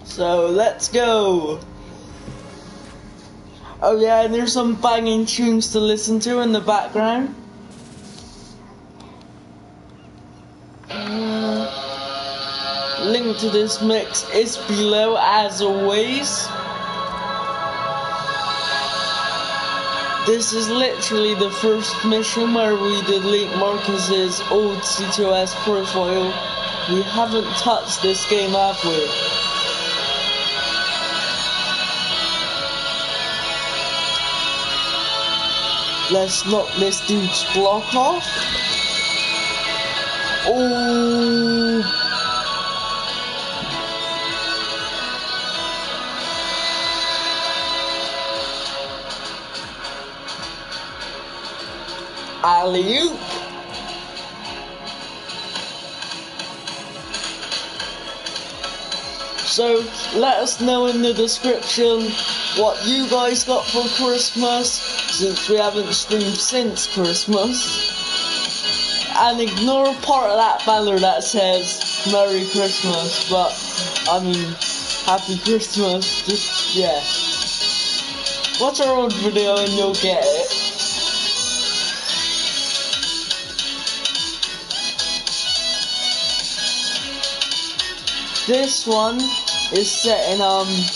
So let's go. Oh yeah, and there's some banging tunes to listen to in the background. Link to this mix is below as always. This is literally the first mission where we delete Marcus's old CTOS profile. We haven't touched this game, have we? Let's knock this dude's block off. Oh. Alley-oop. So let us know in the description what you guys got for Christmas, since we haven't streamed since Christmas. And ignore part of that banner that says Merry Christmas, but I mean Happy Christmas, just yeah. Watch our old video and you'll get it. This one is set in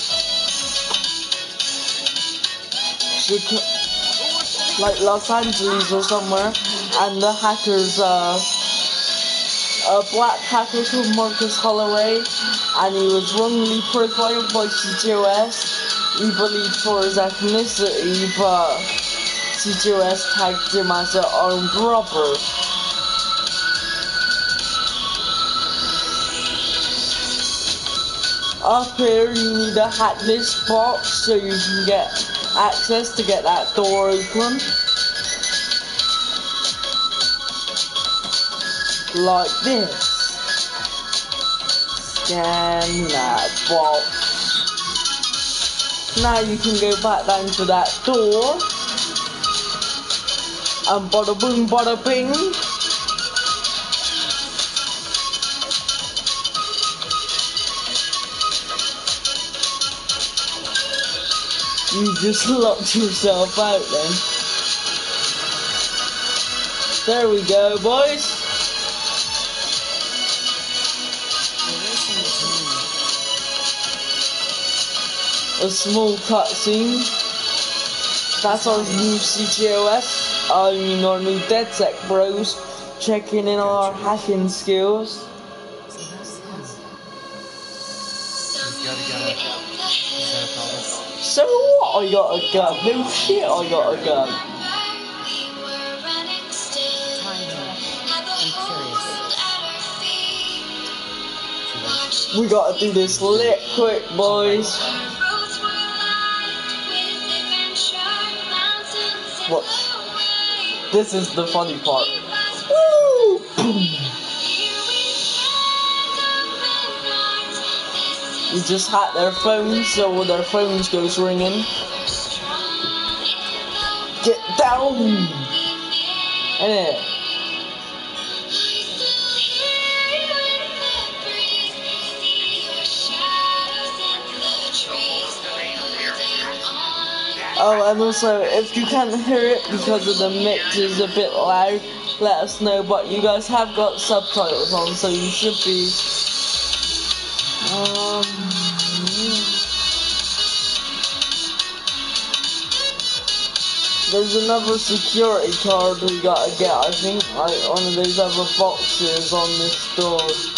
like Los Angeles or somewhere, and the hackers a black hacker called Marcus Holloway, and he was wrongly profiled by CTOS, we believe for his ethnicity, but CTOS tagged him as an armed robber. Up here you need to hack this box so you can get access to get that door open. Like this. Scan that box. Now you can go back down to that door. And bada boom bada bing. You just locked yourself out then. There we go, boys. A small cutscene. That's our new CTOS. I mean our new DedSec bros checking in on our hacking skills. So what? I got a gun. No shit, I got a gun. We gotta do this lit quick, boys. Watch. This is the funny part. Woo! You just hack their phones, so their phones goes ringing. Get down! Innit? Oh, and also, if you can't hear it because of the mix is a bit loud, let us know, but you guys have got subtitles on, so you should be... There's another security card we gotta get, I think, like one of those other boxes on this door.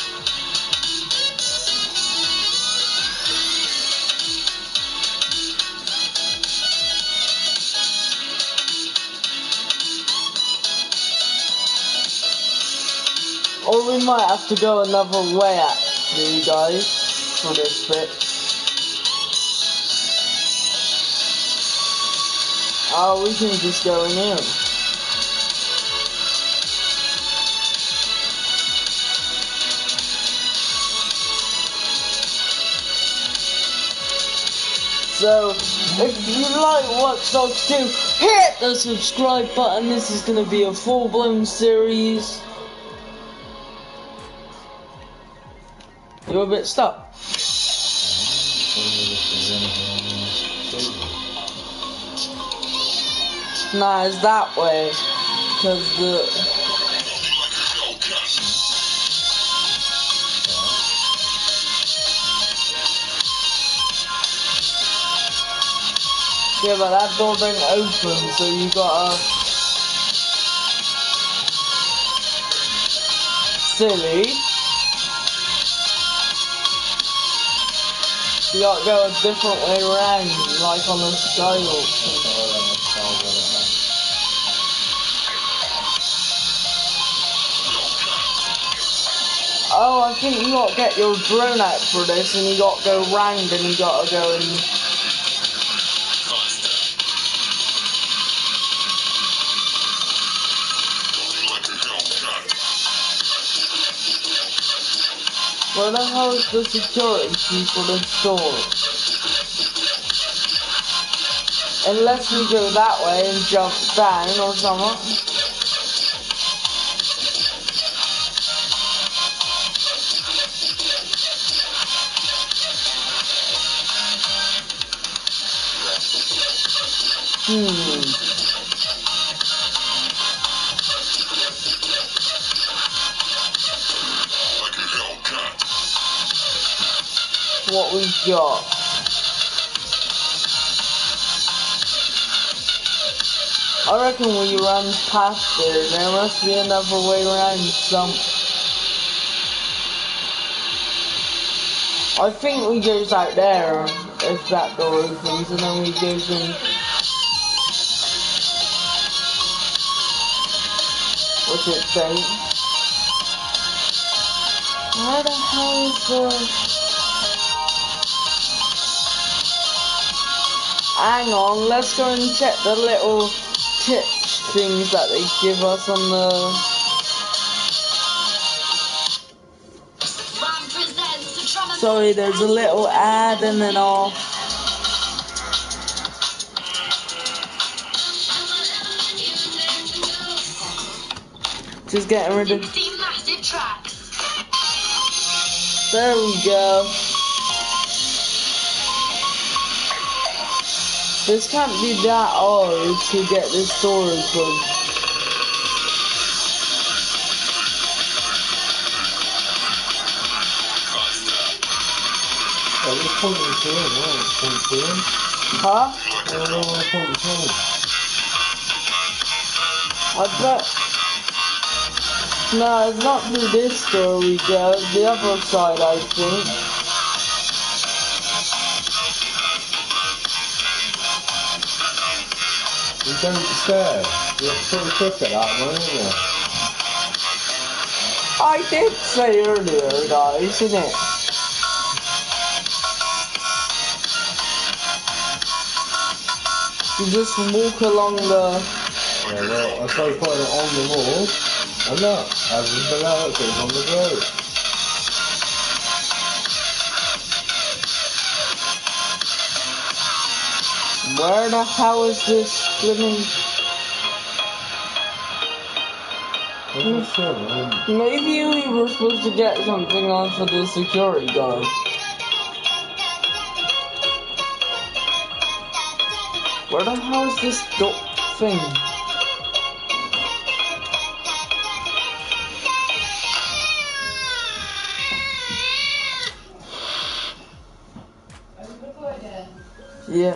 Or we might have to go another way actually, guys, for this bit. Oh, we can just go in here. So, if you like Watch Dogs 2, hit the subscribe button. This is going to be a full-blown series. You're a bit stuck. Nah, it's that way. Cause yeah, but that door don't open, so you gotta... Silly. You gotta go a different way around, like on the skywalk. Oh, I think you gotta get your drone out for this, and you gotta go round, and you gotta go and... Where the hell is the security key for the door? Unless we go that way and jump down or something. What we got? I reckon we run past there. There must be another way around some. I think we goes out there if that door opens, and then we goes in. What's it say? Where the hell is the... Hang on, let's go and check the little tips things that they give us on the... Sorry, there's a little ad and then I'll... Just getting rid of... There we go. This can't be that hard to get this door open. Huh? I bet. No, it's not through this door we go. The other side, I think. You don't stare. You're pretty quick at that one, aren't you? I did say earlier, guys, isn't it? You just walk along the... Yeah, well, I tried putting it on the wall, and look, as it's below, it goes on the road. Where the hell is this living? Maybe we were supposed to get something on for the security guard. Where the hell is this thing? Yeah.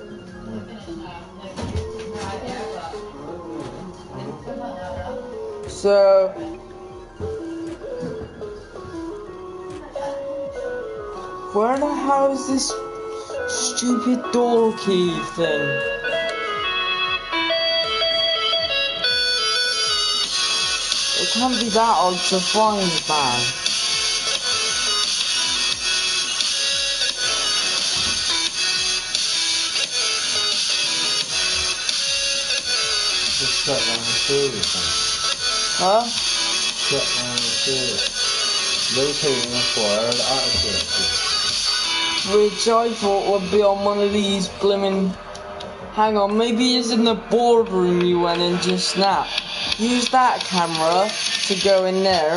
So where the hell is this stupid door key thing? It can't be that hard to find, man. Just shut down the door or something. Huh? Shut down the door. Rotating the wire, the attitude. Which I thought would be on one of these blimmin'... Hang on, maybe it's in the boardroom you went in just now. Use that camera to go in there.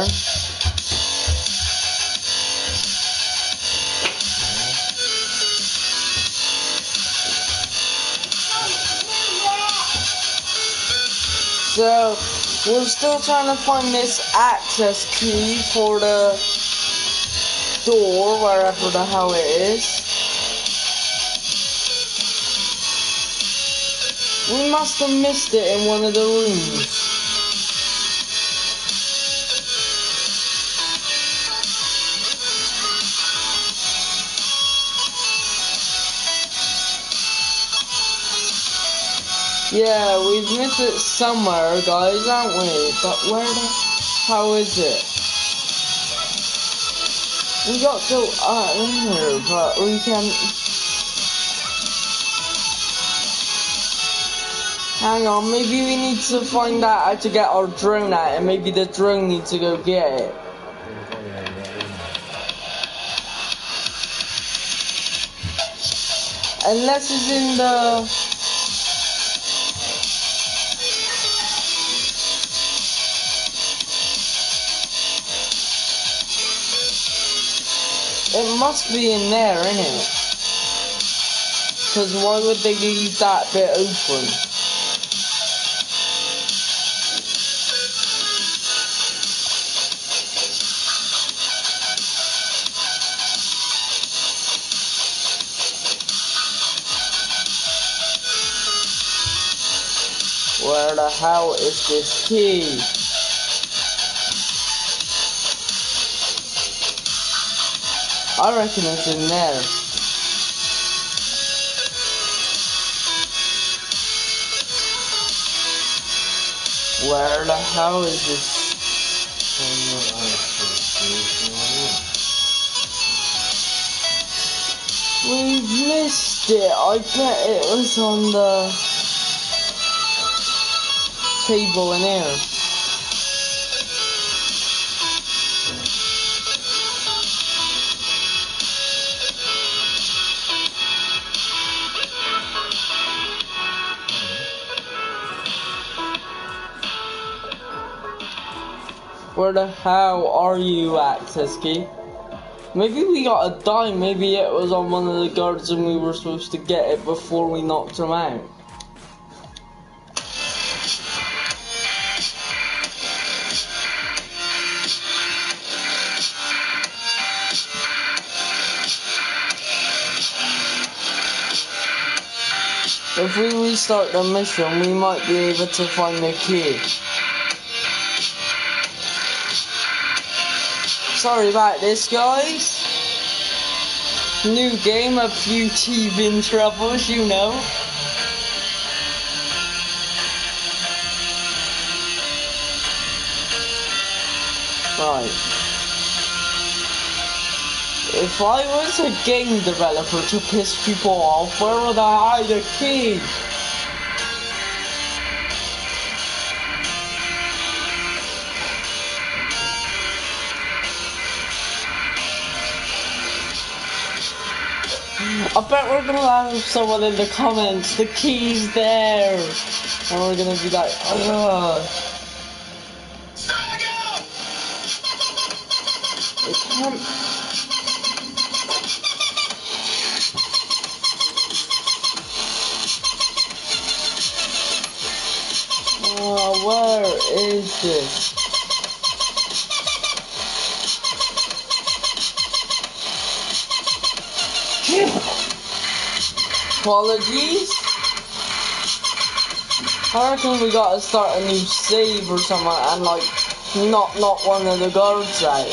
So, we're still trying to find this access key for the door, wherever the hell it is. We must have missed it in one of the rooms. Yeah, we've missed it somewhere, guys, haven't we? But where the hell is it? We got to go in here, but we can't. Hang on, maybe we need to find out how to get our drone out, and maybe the drone needs to go get it. Unless it's in the... It must be in there, innit? Because why would they leave that bit open? Where the hell is this key? I reckon it's in there. Where the hell is this? We've missed it. I bet it was on the table in here. Where the hell are you, access key? Maybe we got a dime. Maybe it was on one of the guards and we were supposed to get it before we knocked him out. If we restart the mission, we might be able to find the key. Sorry about this, guys. New game, a few teething troubles, you know. Right. If I was a game developer to piss people off, where would I hide a key? I bet we're gonna have someone in the comments, the key's there, and we're gonna be like, ugh. It can't. Where is this? Apologies. I reckon we gotta start a new save or something and like knock one of the guards out.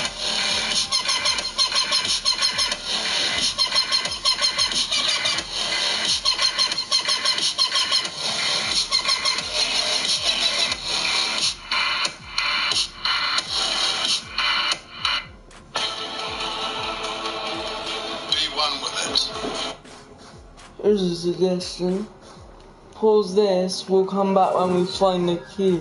Here's a suggestion. Pause this, we'll come back when we find the key.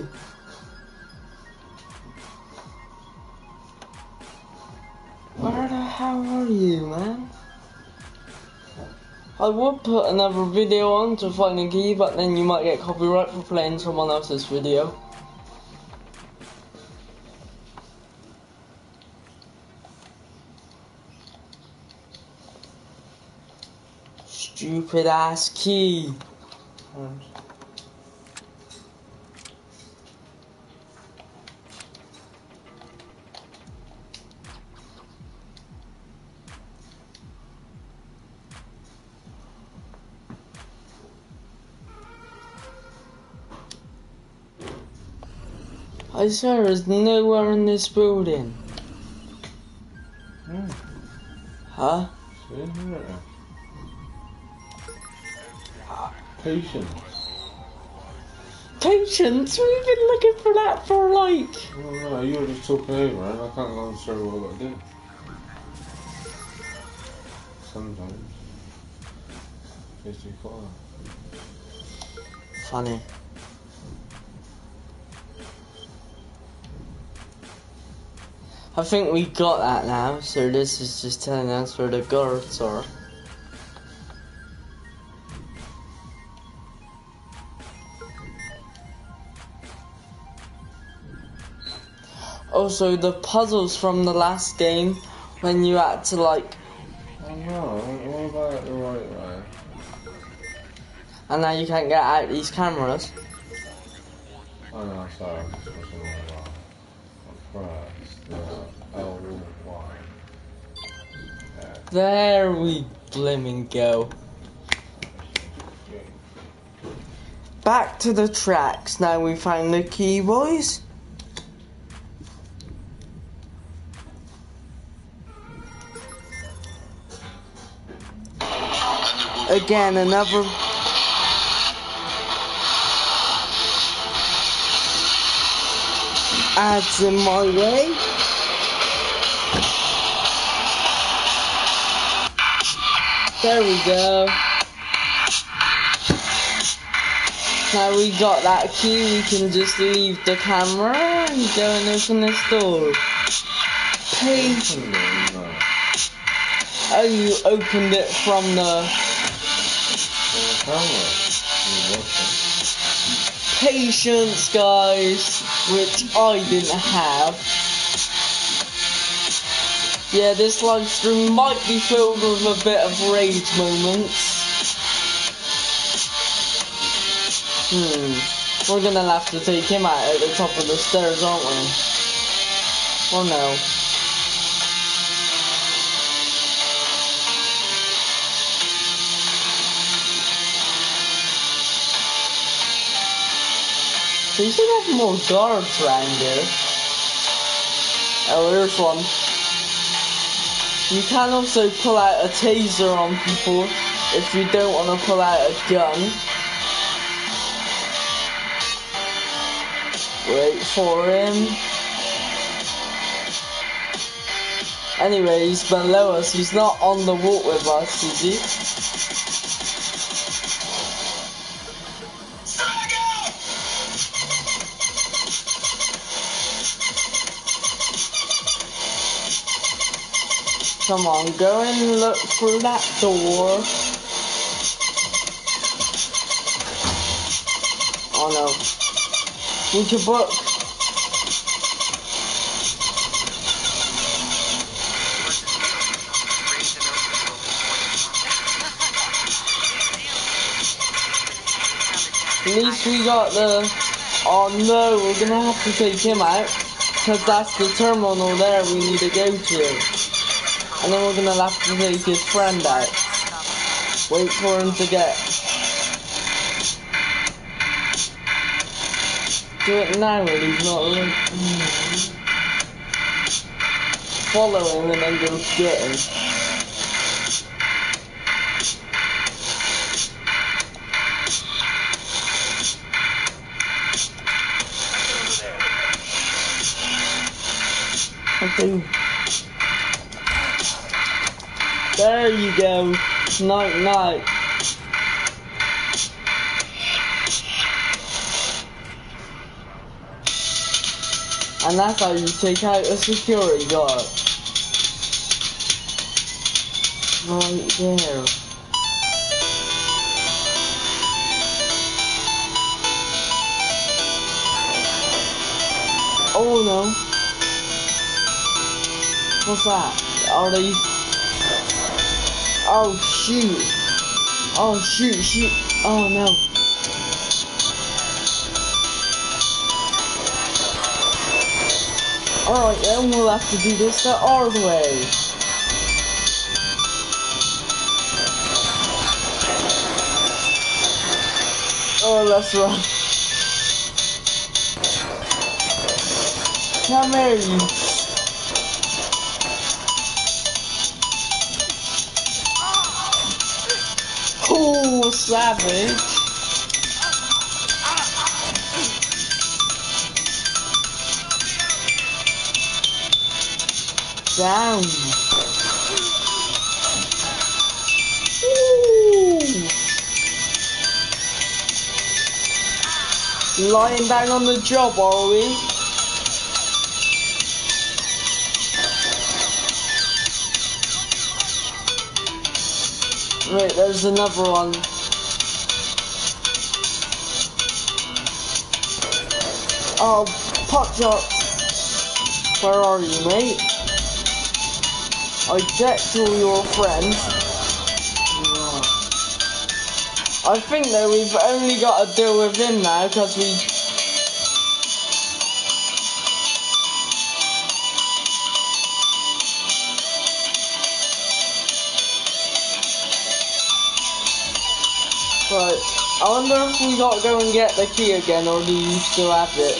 Where the hell are you, man? I would put another video on to find a key, but then you might get copyright for playing someone else's video. Stupid ass key. I swear there's nowhere in this building. Huh? It's in here. Patience. Patience? We've been looking for that for like... Oh no, you were just talking over and I can't go and show what I've got to do. Sometimes. It's too quiet. Funny. I think we got that now, so this is just telling us where the guards are. Also, the puzzles from the last game, when you had to like... Oh no, what about the right way? And now you can't get out these cameras. Oh no, sorry, I'm just pushing the right way. Press the L1. There we blimmin' go. Back to the tracks. Now we find the key, boys. Again, another... ads in my way. There we go. Now we got that key, we can just leave the camera and go and open this door. Oh, you opened it from the camera. patience, guys, which I didn't have. Yeah, this live stream might be filled with a bit of rage moments. We're gonna have to take him out at the top of the stairs, aren't we? Or no? So you should have more guards around here. Oh, here's one. You can also pull out a taser on people if you don't want to pull out a gun. Wait for him. Anyway, he's below us. He's not on the walk with us, is he? Come on, go and look through that door. Oh no. We can book. At least we got the... Oh no, we're gonna have to take him out. Because that's the terminal there we need to go to. And then we're gonna have to take his friend out. Wait for him to get... Do it now when he's not looking. Follow him and then go get him. Okay. There you go. Night night. And that's how you take out a security guard. Right there. Oh no. What's that? Are they... Oh shoot. Oh shoot, shoot. Oh no. Alright then, we'll have to do this the hard way. Oh, let's run. Come here, you. Oh, savage. Down. Ooh. Lying down on the job, are we? Wait, there's another one. Oh, POTCHDOGS. Where are you, mate? I checked all your friends. I think that we've only got to deal with him now, because we... Right, I wonder if we got to go and get the key again, or do you still have it?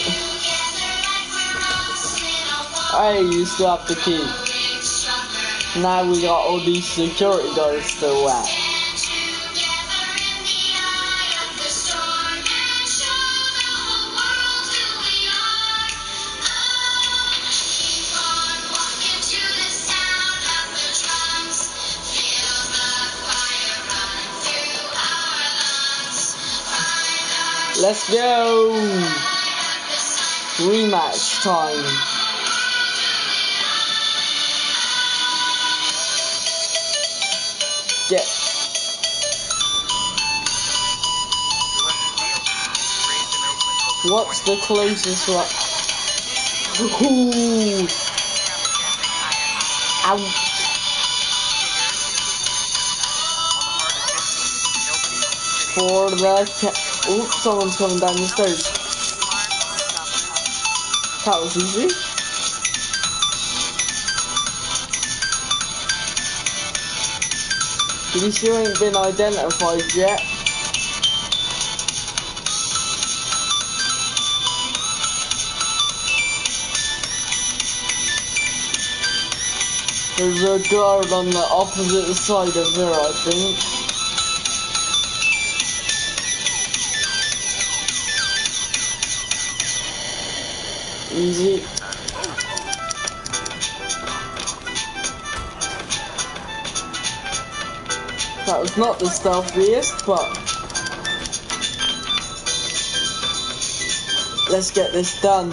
I used to have the key. Now we got all these security guards still at. Let's go! Rematch time. Get. What's the closest one? Ooh. Ouch. For the oops, someone's coming down the stairs. That was easy. He still ain't been identified yet. There's a guard on the opposite side of there, I think. Easy. That was not the stealthiest, but let's get this done.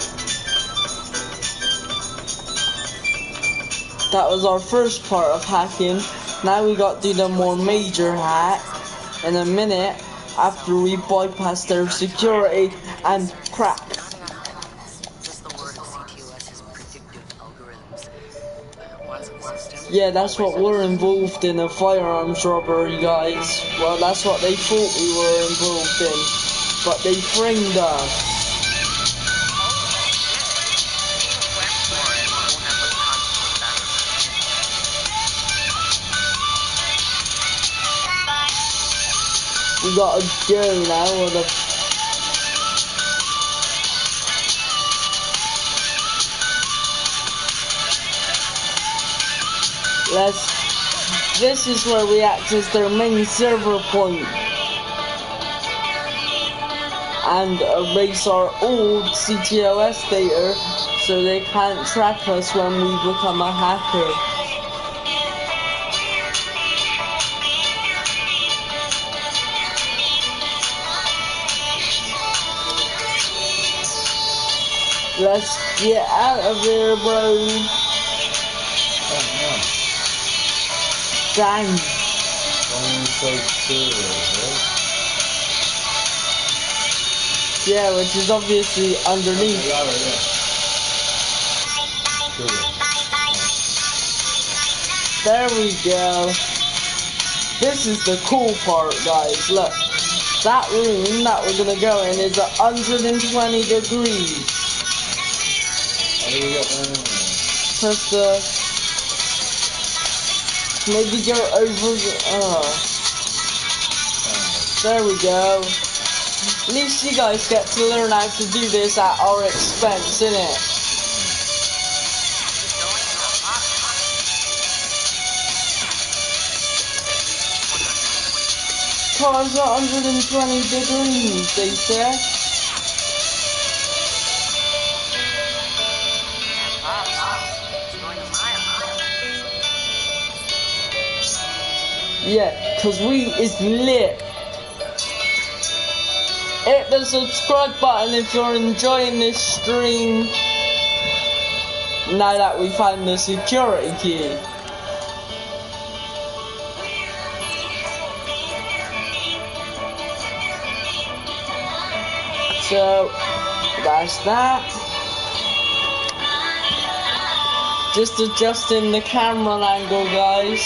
That was our first part of hacking. Now we got to do the more major hack in a minute after we bypass their security and crack. Yeah, that's what we're involved in, a firearms robbery, guys. Well, that's what they thought we were involved in, but they framed us. We gotta go now, or the... This is where we access their main server point and erase our old CTOS data so they can't track us when we become a hacker. Let's get out of here, bro. Dang. Yeah, which is obviously underneath. There we go. This is the cool part, guys. Look, that room that we're gonna go in is 120 degrees. Press the... Maybe go over the... There we go. At least you guys get to learn how to do this at our expense, innit? Cars are 120 degrees, they say. Yeah, cause we is lit. Hit the subscribe button if you're enjoying this stream. Now that we found the security key. So, that's that. Just adjusting the camera angle, guys.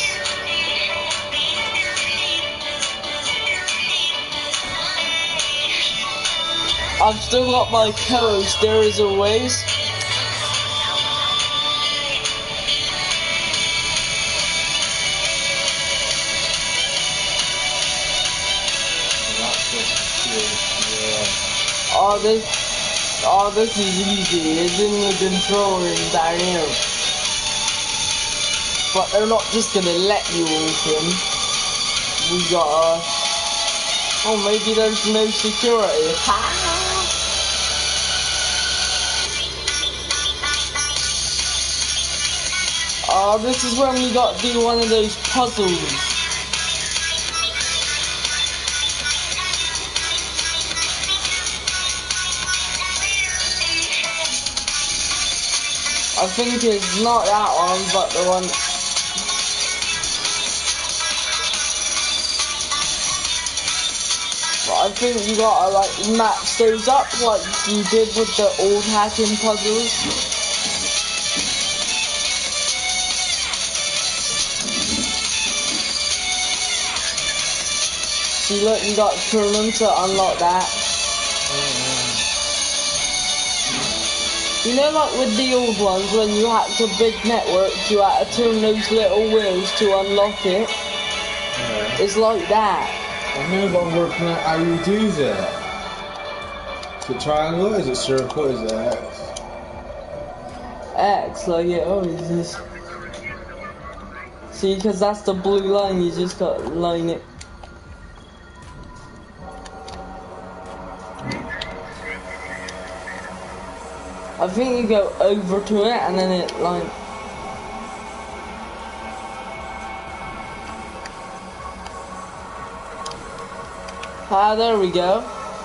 I've still got my co-host there as always. Oh, this is easy. It's in the control room down here. But they're not just gonna let you walk in. We gotta... Oh, maybe there's no security. Oh, this is when we gotta do one of those puzzles. I think it's not that one, but the one... But I think you gotta like match those up like you did with the old hacking puzzles. See, look, you got to turn them to unlock that. You know, like with the old ones, when you hacked a big network, you had to turn those little wheels to unlock it. Yeah. It's like that. I know, but I'm working out how you do that. Is it triangle? Is it circle? Is it X? X, like it always is. See, because that's the blue line, you just got to line it. I think you go over to it and then it like... Ah, there we go.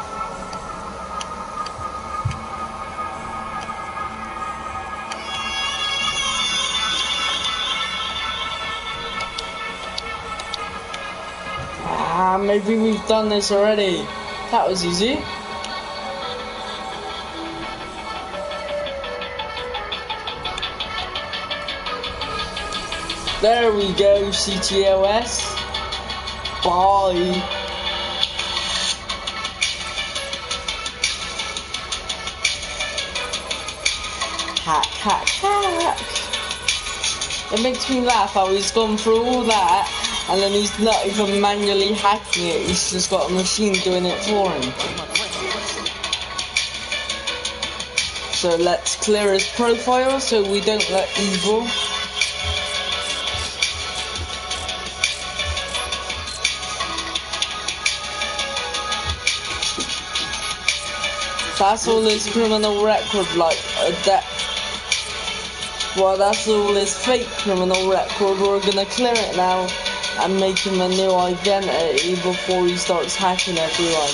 Ah, maybe we've done this already. That was easy. There we go, CTOS. Bye. Hack, hack, hack. It makes me laugh how he's gone through all that and then he's not even manually hacking it, he's just got a machine doing it for him. So let's clear his profile so we don't let evil. That's all his criminal record, like well, that's all his fake criminal record. We're gonna clear it now and make him a new identity before he starts hacking everyone.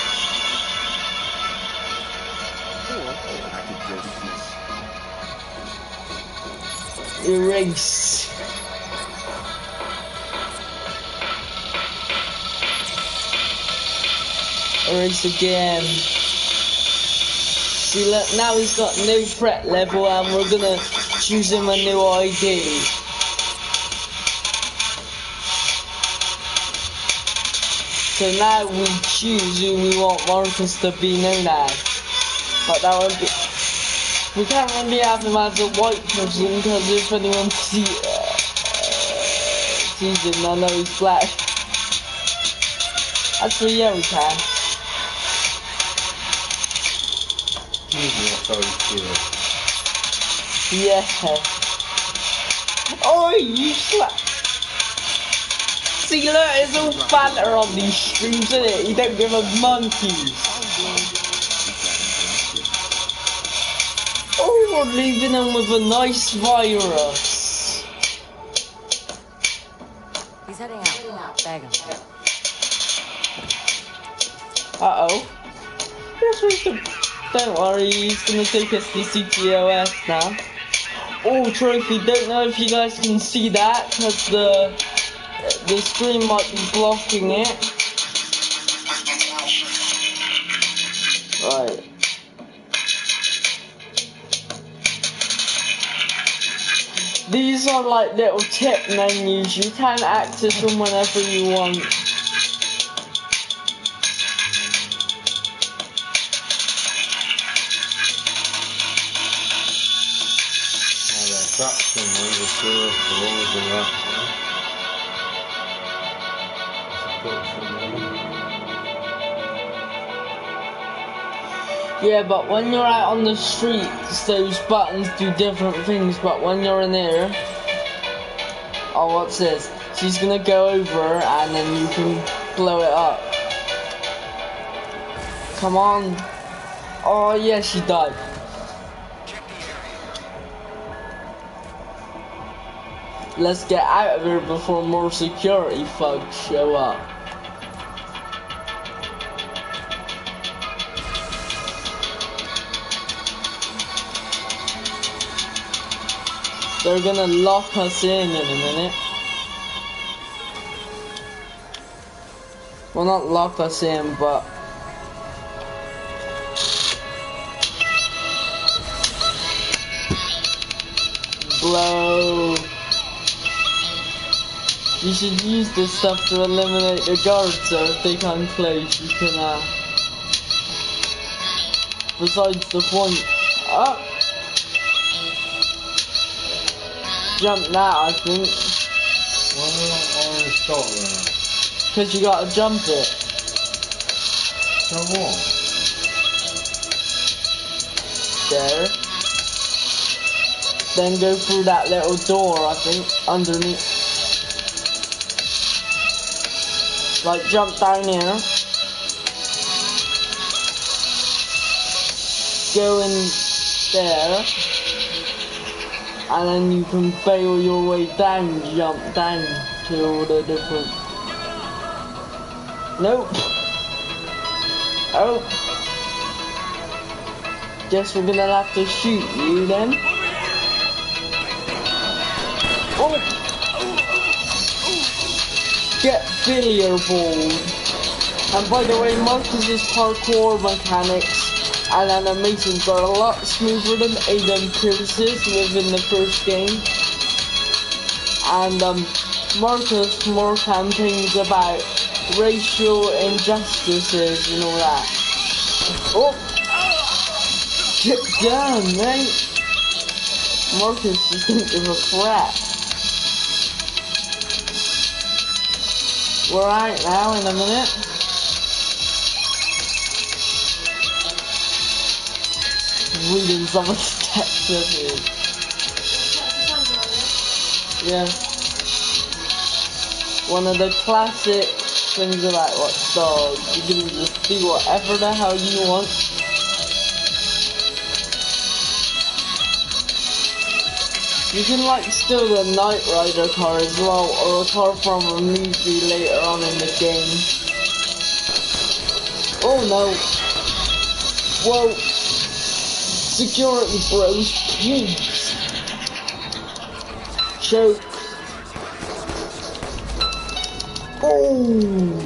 Erase. Erase again. See, look, now he's got no threat level and we're gonna choose him a new ID. So now we choose who we want Marcus to be known as. But that would be... We can't really have him as a white person because if anyone sees him, they'll know he's black. Actually, yeah, we can. Yeah. Oh, you slap. See, look, it's all banter on these streams, isn't it? You don't give a monkey. Oh, we're leaving them with a nice virus. He's heading out. Bag him. Uh-oh. Don't worry, he's gonna take us to CTOS now. Oh, trophy, don't know if you guys can see that, because the screen might be blocking it. Right. These are like little tip menus, you can access them whenever you want. Yeah, but when you're out on the streets, those buttons do different things, but when you're in here... Oh, what's this? She's gonna go over and then you can blow it up. Come on. Oh, yeah, she died. Let's get out of here before more security thugs show up. They're gonna lock us in a minute. Well, not lock us in, but... blow. You should use this stuff to eliminate the guards, so if they come close, you can, besides the point. Up. Jump now, I think. Why do I want to stop there? Because you gotta jump it. So what? There. Then go through that little door, I think, underneath. Like, jump down here. Go in there. And then you can bail your way down, jump down to all the different... Nope. Oh. Guess we're gonna have to shoot you then. Oh. Get billiard ball. And by the way, Marcus's parkour mechanics and animations are a lot smoother than Aiden Pierce's within the first game. And Marcus more campaigns about racial injustices and all that. Oh! Get down, mate! Marcus just didn't give a crap. We're out now in a minute. Reading someone's text message. Yeah. One of the classic things about WATCHDOGS. You can just do whatever the hell you want. You can like steal the Knight Rider car as well, or a car from a movie later on in the game. Oh no. Whoa. Security bros, please. Choke. Oh.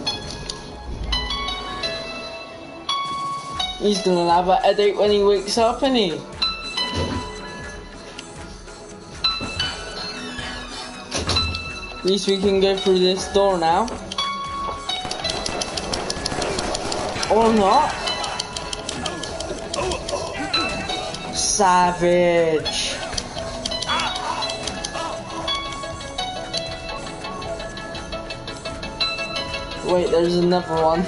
He's gonna have a headache when he wakes up, isn't he? At least we can go through this door now. Or not. Savage. Wait, there's another one.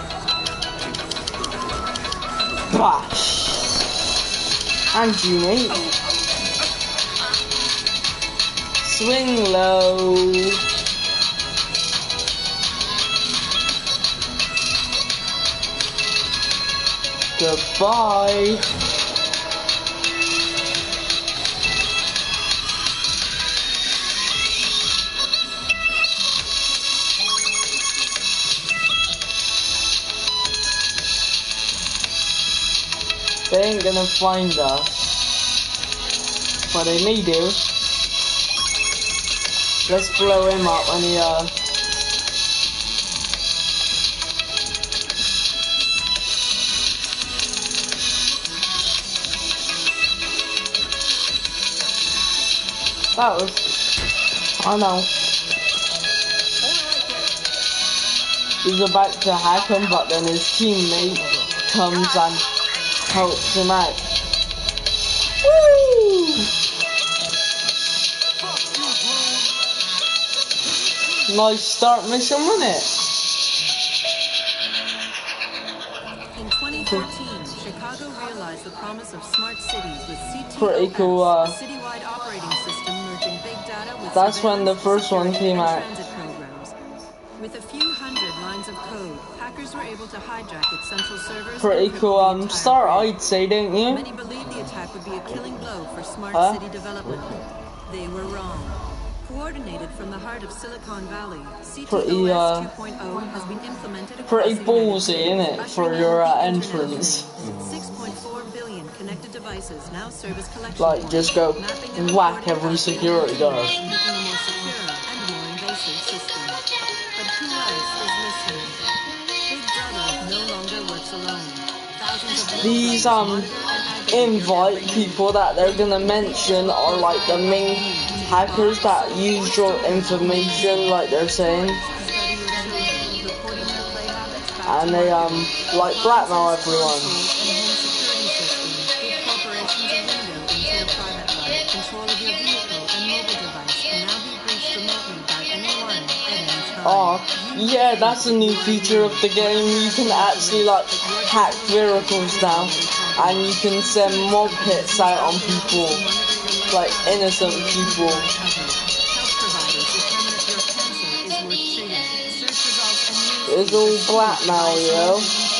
Bash. And you, mate. Swing low. Goodbye. They ain't gonna find us, but they may do. Let's blow him up when he that was, I know. He's about to hack him, but then his teammate comes and helps him out. Woo! Nice start mission, wasn't it? In 2014, Chicago realized the promise of smart cities with CTOS, Pretty cool, a citywide operating system merging big data with that's when the first one security, came and out. transit programs. With a few hundred lines of code, hackers were able to hijack its central servers. Pretty cool start, I'd say, don't you? Many believed the attack would be a killing blow for smart city development. They were wrong. Coordinated from the heart of Silicon Valley, CTOS 2.0 has been implemented across Pretty the United ballsy, States, innit, for ushering in your the entrance. 6.4 billion connected devices now service collection Like, points, just go mapping and whack recording every across the security guard. making a more secure and more invasive system. But who else is listening? Big Brother no longer works alone. Thousands of These monitor and aggregate invite people that they're gonna mention are like the main hackers that use your information, like they're saying, and they like blackmail everyone. Oh, yeah, that's a new feature of the game. You can actually like hack vehicles now, and you can send mob hits out on people, like innocent people. It's all blackmail, yo.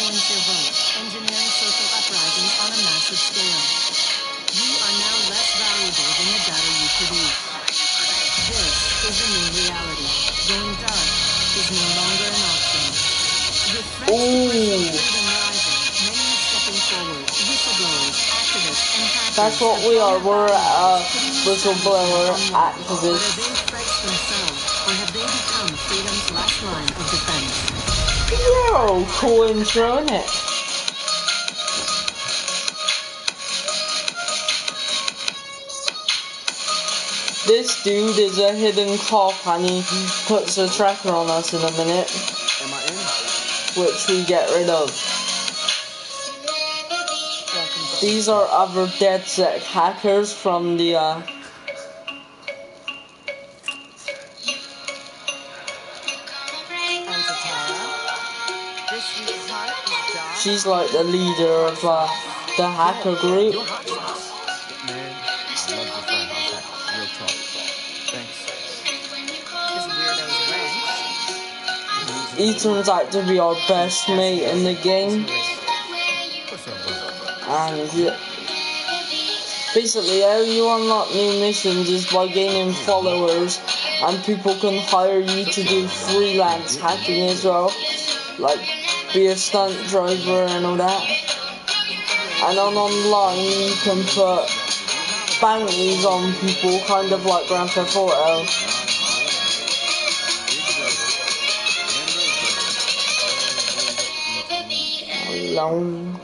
That's what we are. We're whistleblower activists. Yo, cool intro, innit? This dude is a hidden cop and he puts a tracker on us in a minute, which we get rid of. These are other DedSec hackers from the she's like the leader of the hacker group. He turns out to be our best mate in the game. And basically how you unlock new missions is by gaining followers, and people can hire you to do freelance hacking as well, like be a stunt driver and all that. And on online you can put bounties on people, kind of like Grand Theft Auto. Alone.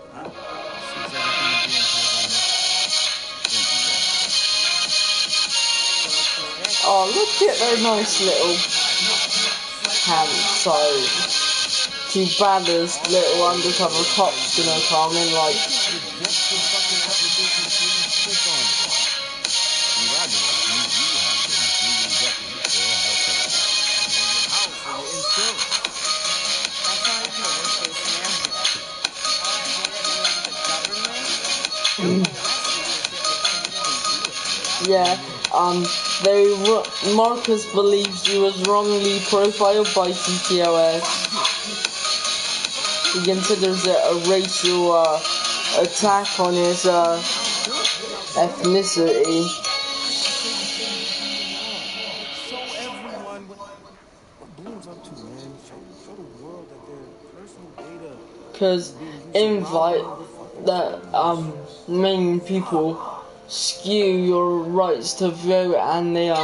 Oh, look at their nice little campsite. Too bad this little undercover cop's gonna come in like... Yeah, Marcus believes he was wrongly profiled by CTOS. he considers it a racial attack on his ethnicity. Show everyone what Bloom's up to, man. Show the world that their personal data. Because invite that main people skew your rights to vote, and they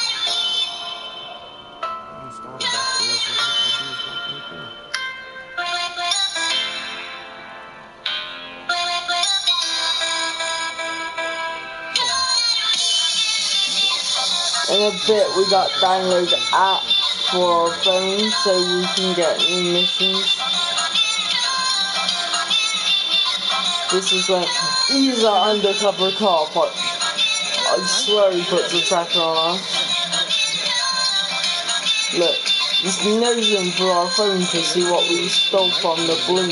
in a bit we got download app for our phone so we can get new missions. This is when he's our undercover cop. I swear he puts a tracker on us. Look, he's nosing through our phone to see what we stole from the balloon.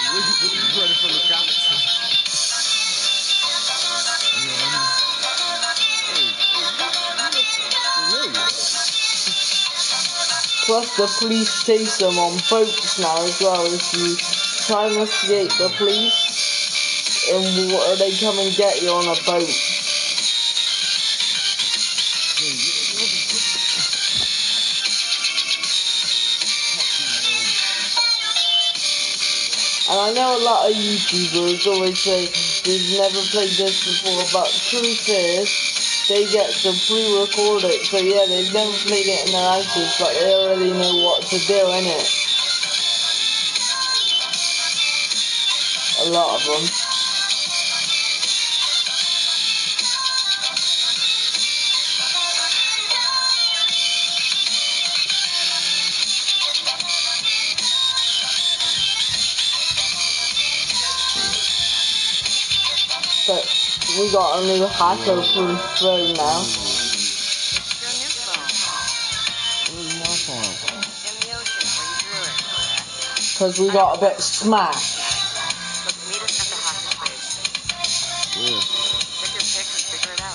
Plus the police chase them on boats now as well. If you try and escape the police in water, they come and get you on a boat. And I know a lot of YouTubers always say they've never played this before, but the truth is, they get to pre-record it, so yeah, they've never played it in their houses, but they already know what to do, innit? A lot of them. But we got a new hacker-proof phone now. Because we got a bit smashed. Look, meet us at the hacker's base. Yeah. Check your pics and figure it out.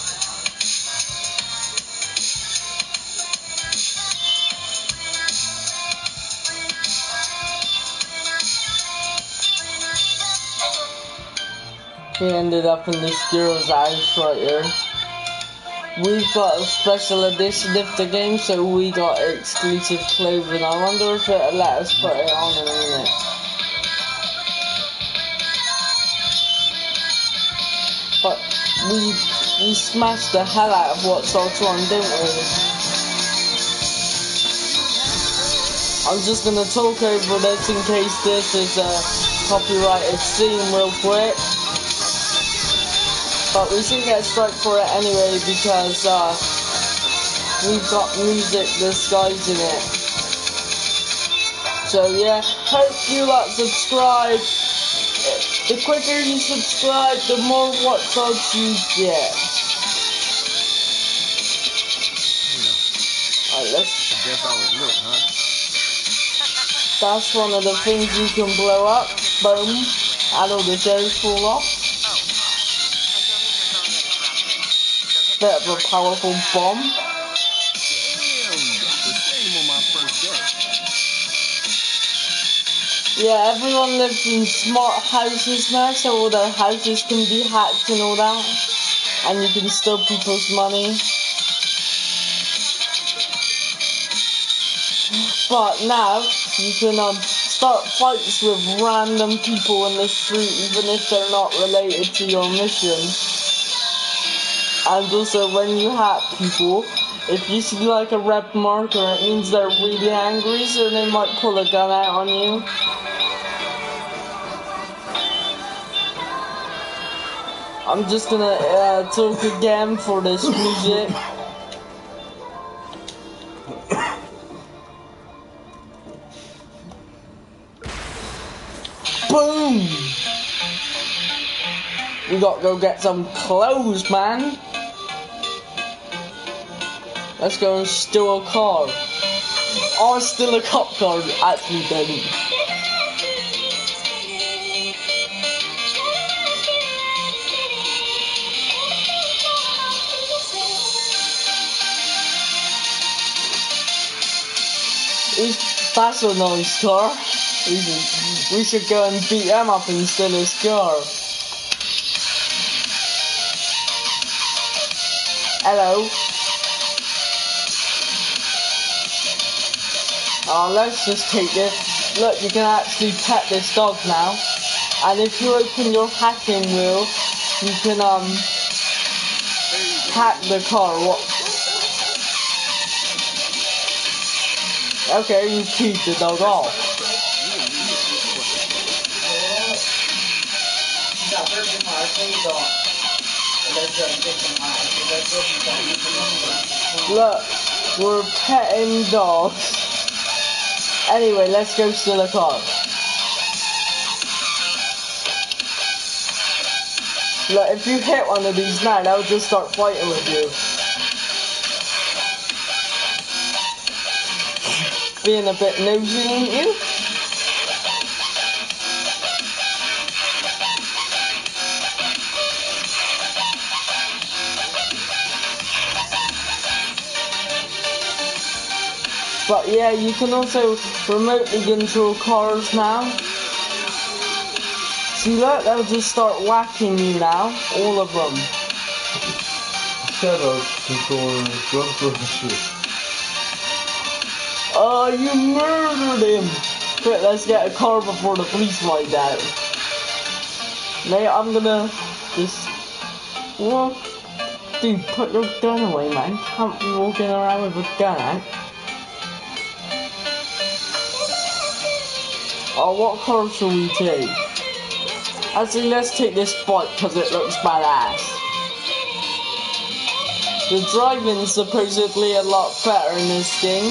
We ended up in this girl's house right here. We've got a special edition of the game, so we got exclusive clothing. I wonder if it'll let us put it on in a minute. But we smashed the hell out of What's Ultron, didn't we? I'm just gonna talk over this in case this is a copyrighted scene real quick. But we shouldn't get a strike for it anyway because we've got music disguising it. So yeah, hope you lot subscribe. The quicker you subscribe, the more watchdogs you get. Alright, let's. I guess I was lit, huh? That's one of the things you can blow up. Boom. And all the shells fall off. Bit of a powerful bomb. Damn, the same on my first day. Yeah, everyone lives in smart houses now, so all their houses can be hacked and all that. And you can steal people's money. But now, you can start fights with random people in the street, even if they're not related to your mission. And also, when you hack people, if you see like a red marker, it means they're really angry, so they might pull a gun out on you. I'm just gonna talk again for this music. Boom! We gotta go get some clothes, man. Let's go and steal a car. Or steal a cop car, actually, then. That's a nice car. We should go and beat them up instead of Scar. Hello. Oh, let's just take this. Look, you can actually pet this dog now. And if you open your hacking wheel, you can hack the car. What? Okay, you keep the dog off. Look, we're petting dogs. Anyway, let's go steal a car. Look, if you hit one of these now, they'll just start fighting with you. Being a bit nosy, ain't you? But yeah, you can also remotely control cars now. See, look, they'll just start whacking you now, all of them. Instead of controlling blood pressure. Oh, you murdered him! Quick, let's get a car before the police find out. Mate, I'm gonna just... What? Dude, put your gun away, man. Can't be walking around with a gun out. Oh, what car shall we take? Actually, let's take this bike because it looks badass. The driving's supposedly a lot better in this game.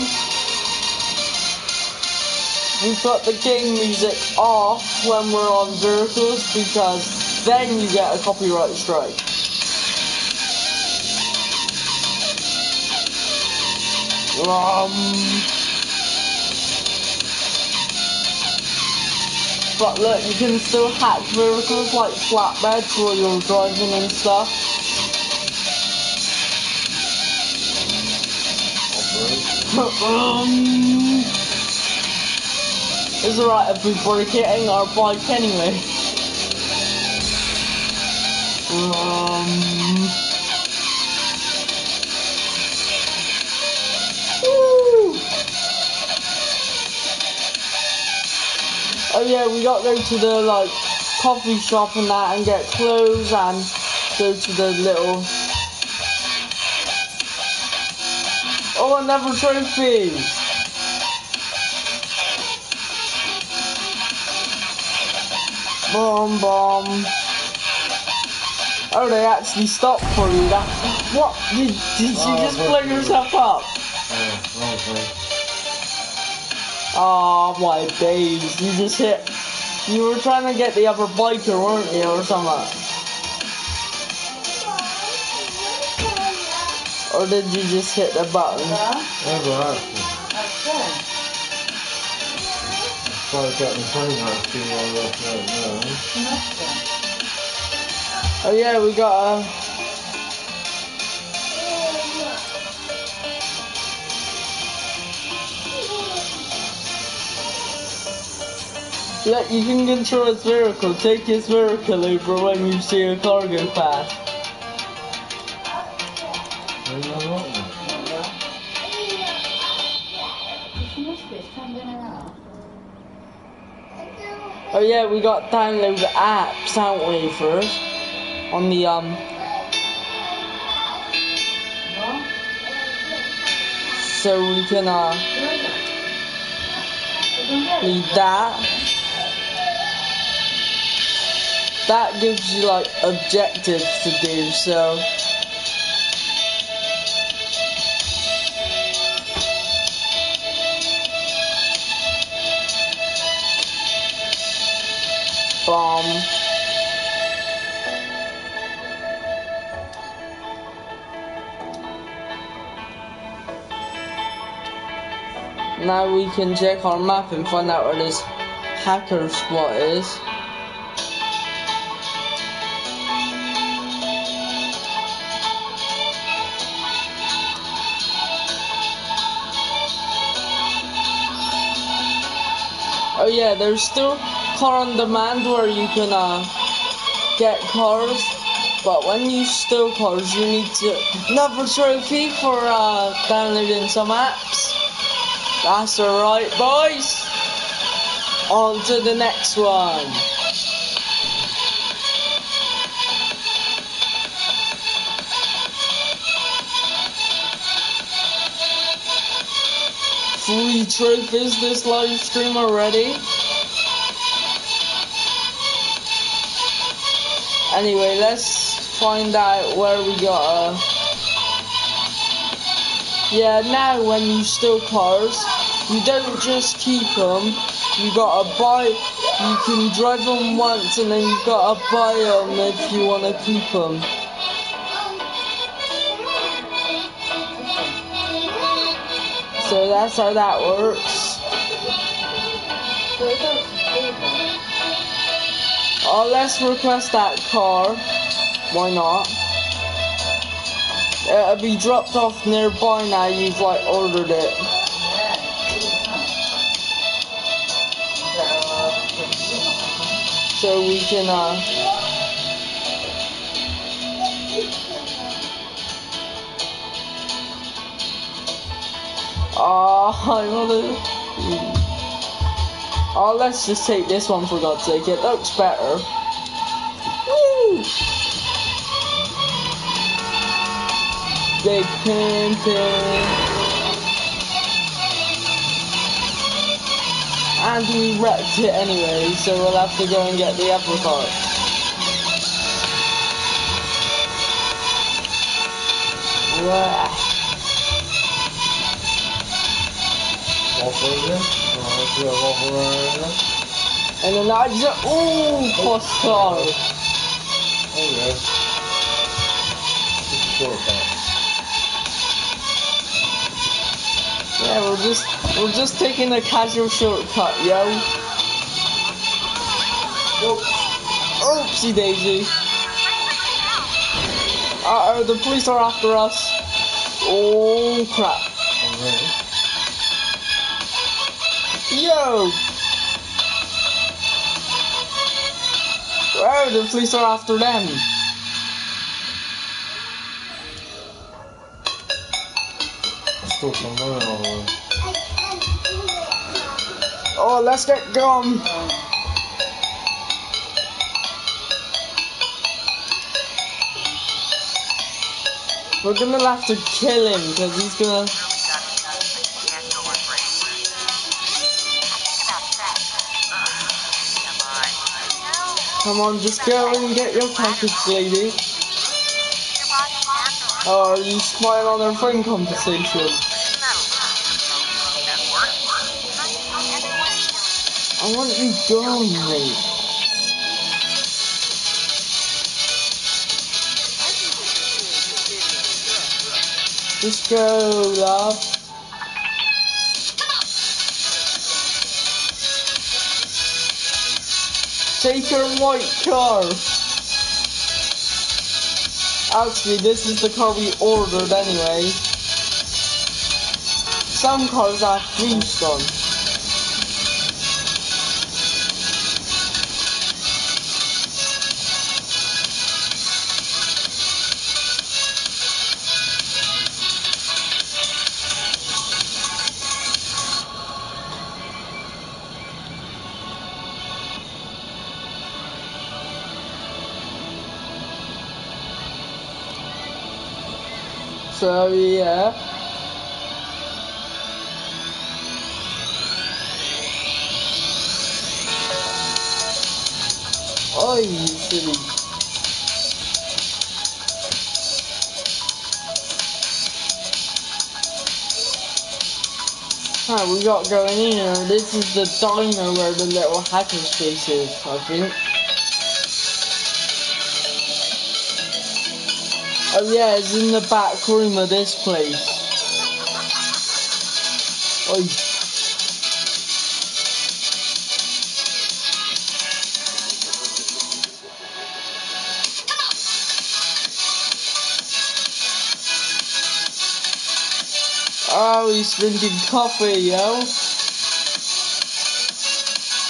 We've got the game music off when we're on vehicles because then you get a copyright strike. But look, you can still hack vehicles like flatbeds while you're driving and stuff. It's alright if we break it, ain't our bike anyway. Oh yeah, we got to go to the like coffee shop and that and get clothes and go to the little... Oh, another trophy! Boom, boom. Oh, they actually stopped for you. That... What? Did you just blow yourself up? Oh my days, you just hit... You were trying to get the other biker, weren't you, or something? Or did you just hit the button? Oh yeah, we got a... Look, you can control his vehicle. Take his vehicle over when you see a car go past. Oh yeah, we got to download the apps, haven't we, first? On the, So we can, need that. That gives you, like, objectives to do, so... Bomb. Now we can check our map and find out where this hacker spot is. Oh Oh yeah, there's still car on demand where you can get cars, but when you steal cars, you need to another trophy for downloading some apps. That's alright, boys. On to the next one. Three trophies this live stream already. Anyway, let's find out where we got Yeah, now when you steal cars, you don't just keep them, you gotta buy, you can drive them once and then you gotta buy them if you wanna keep them. So that's how that works. Oh, let's request that car. Why not? It'll be dropped off nearby now you've like ordered it. So we can oh, let's just take this one for God's sake. It looks better. Woo! Big pimpin'. And we wrecked it anyway, so we'll have to go and get the other part. Wow. And then I just, ooh, postcard. Oh yeah. Yeah, we're just taking a casual shortcut, yo. Oopsie daisy. Uh-oh, the police are after us. Oh crap. Yo! Wow, the police are after them. Oh, let's get going. We're gonna have to kill him because he's gonna. Come on, just go and get your package, lady. Oh, are you spying on our phone conversation? I want you going, mate. Just go, love. Take your white car. Actually, this is the car we ordered anyway. Some cars are fleeced on. So yeah. Oh, you silly. Alright, we got going in here. This is the diner where the little hacker space is, I think. Oh yeah, it's in the back room of this place. Oi. Oh, he's drinking coffee, yo.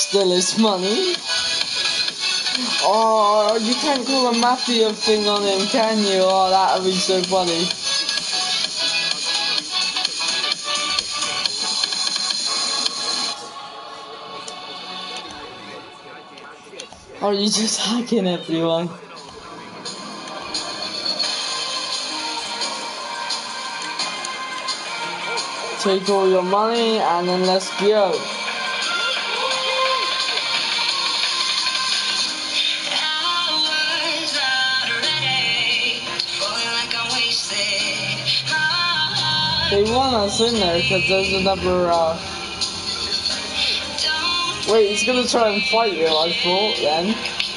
steal his money. Oh, you can't call a mafia thing on him, can you? Oh, that would be so funny. Or are you just hacking everyone? Take all your money and then let's go. They want us in there because there's another, Wait, he's gonna try and fight you, I thought, then.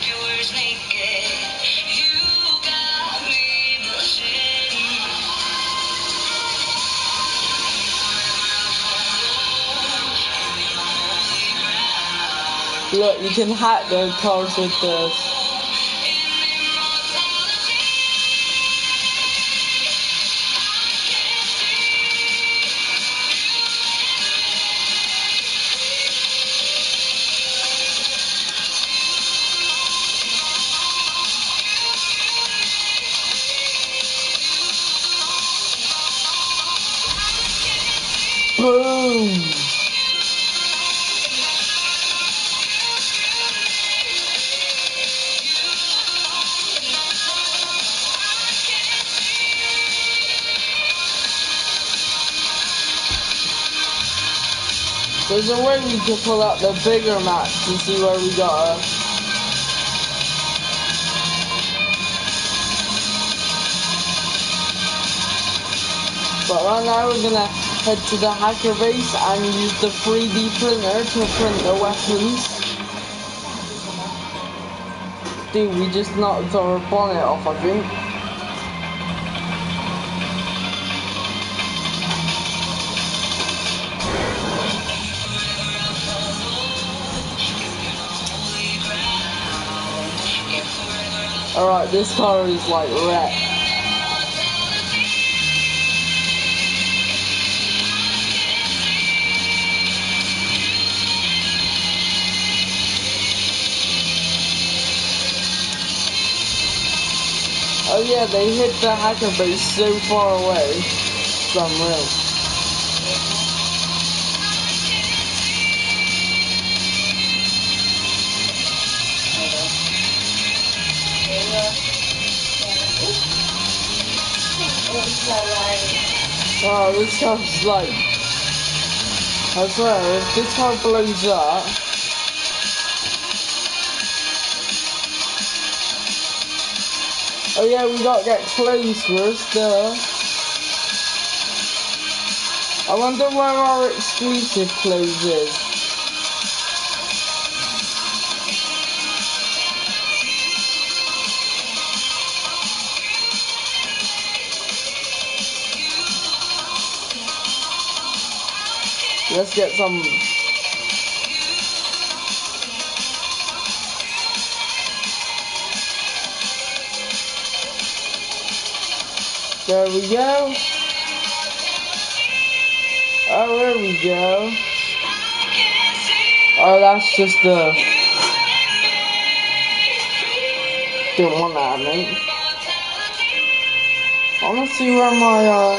Look, you can hack the cars with this. Boom! There's a way we could pull out the bigger map to see where we got her. But right now we're gonna head to the hacker base and use the 3D printer to print the weapons. Dude, we just knocked our bonnet off, I think. Alright, this car is like wrecked. Oh yeah, they hit the hacker base so far away. It's unreal. Oh, this car's like... I swear, if this car blows up... Oh yeah, we gotta get clothes first, duh. I wonder where our exclusive clothes is. Let's get some... There we go. Oh, there we go. Oh, that's just the... Didn't want that, mate. I wanna see where my,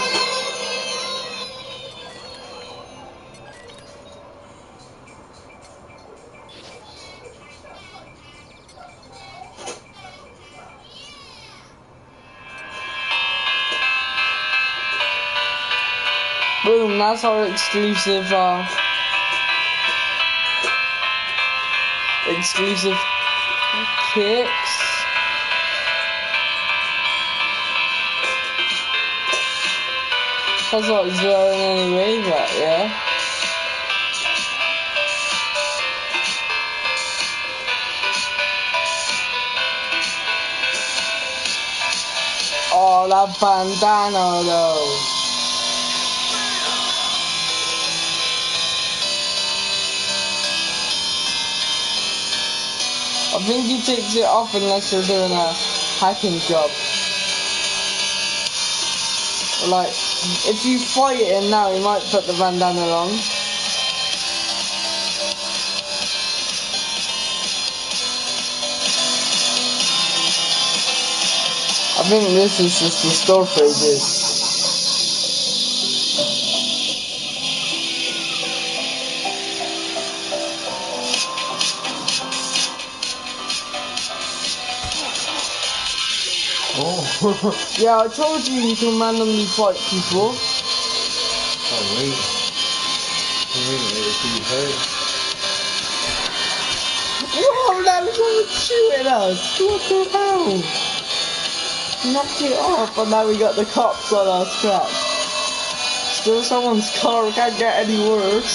Boom, that's our exclusive kicks. That's what he's wearing anyway, but yeah. Oh, that bandana though. I think he takes it off unless you're doing a hacking job. Like, if you fight him now, he might put the bandana on. I think this is just the store pages. Oh. Yeah, I told you can randomly fight people. Oh, wait. If you heard. Whoa, that was all shooting us! What the hell? Knocked it off, and now we got the cops on our track. Still someone's car, can't get any worse.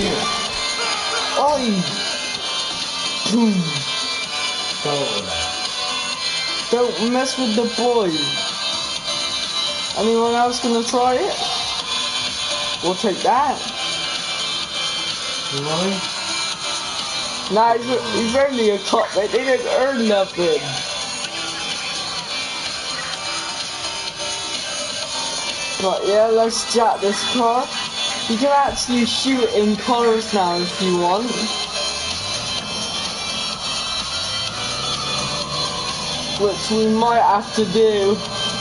Oi! Boom! Don't mess with the boy. Anyone else gonna try it? We'll take that. Really? Nah, he's only a cop, mate. They didn't earn nothing. But yeah, let's jack this car. You can actually shoot in cars now if you want. Which we might have to do.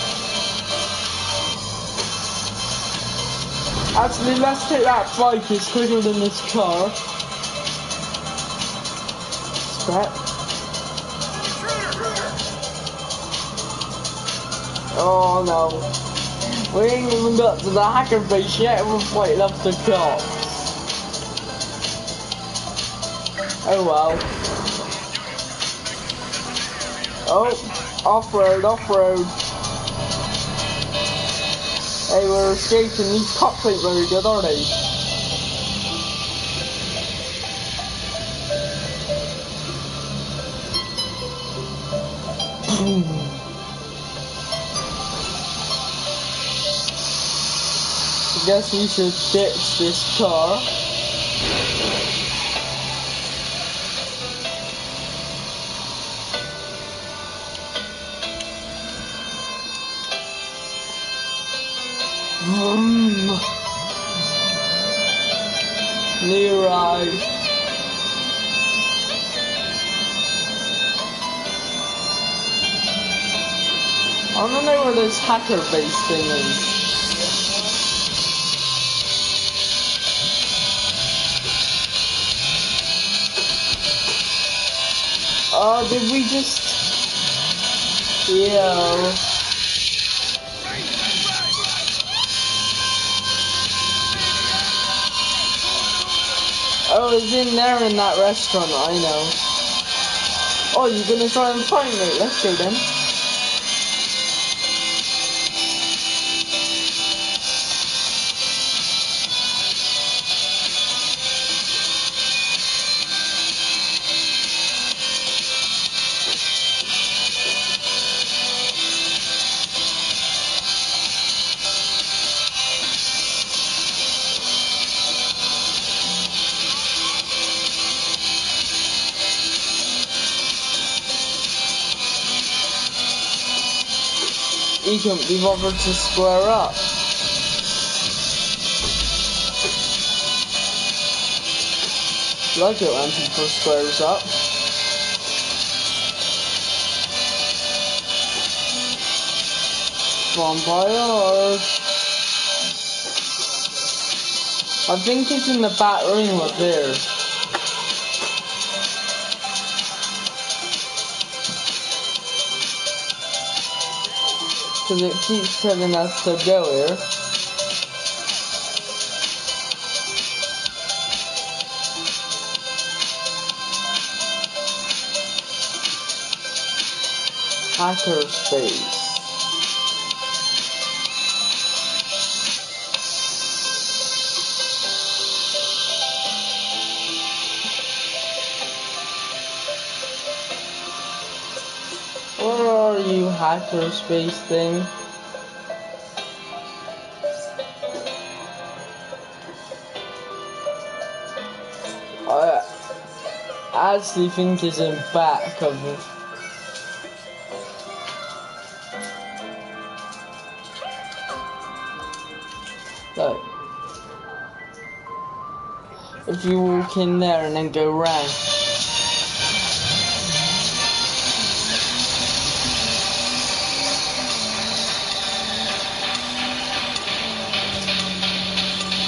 Actually, let's take that bike, it's quicker than this car. Scrap. Oh no. We ain't even got to the hacker base yet and we're fighting up the cops. Oh well. Oh, off-road, off-road. Hey, we're escaping. These cops ain't very good, are they? I guess we should ditch this car. New ride. I don't know where this hacker base thing is. Oh, did we just... Yeah. Oh, it's in there in that restaurant, I know. Oh, you're gonna try and find me? Let's go then. He couldn't be bothered to square up. Like it when people squares up. Vampire. I think it's in the back room up there. Because it keeps telling us to go here. Hacker space. Where are you, hacker space thing? I actually think it's in back of it. Look. If you walk in there and then go round.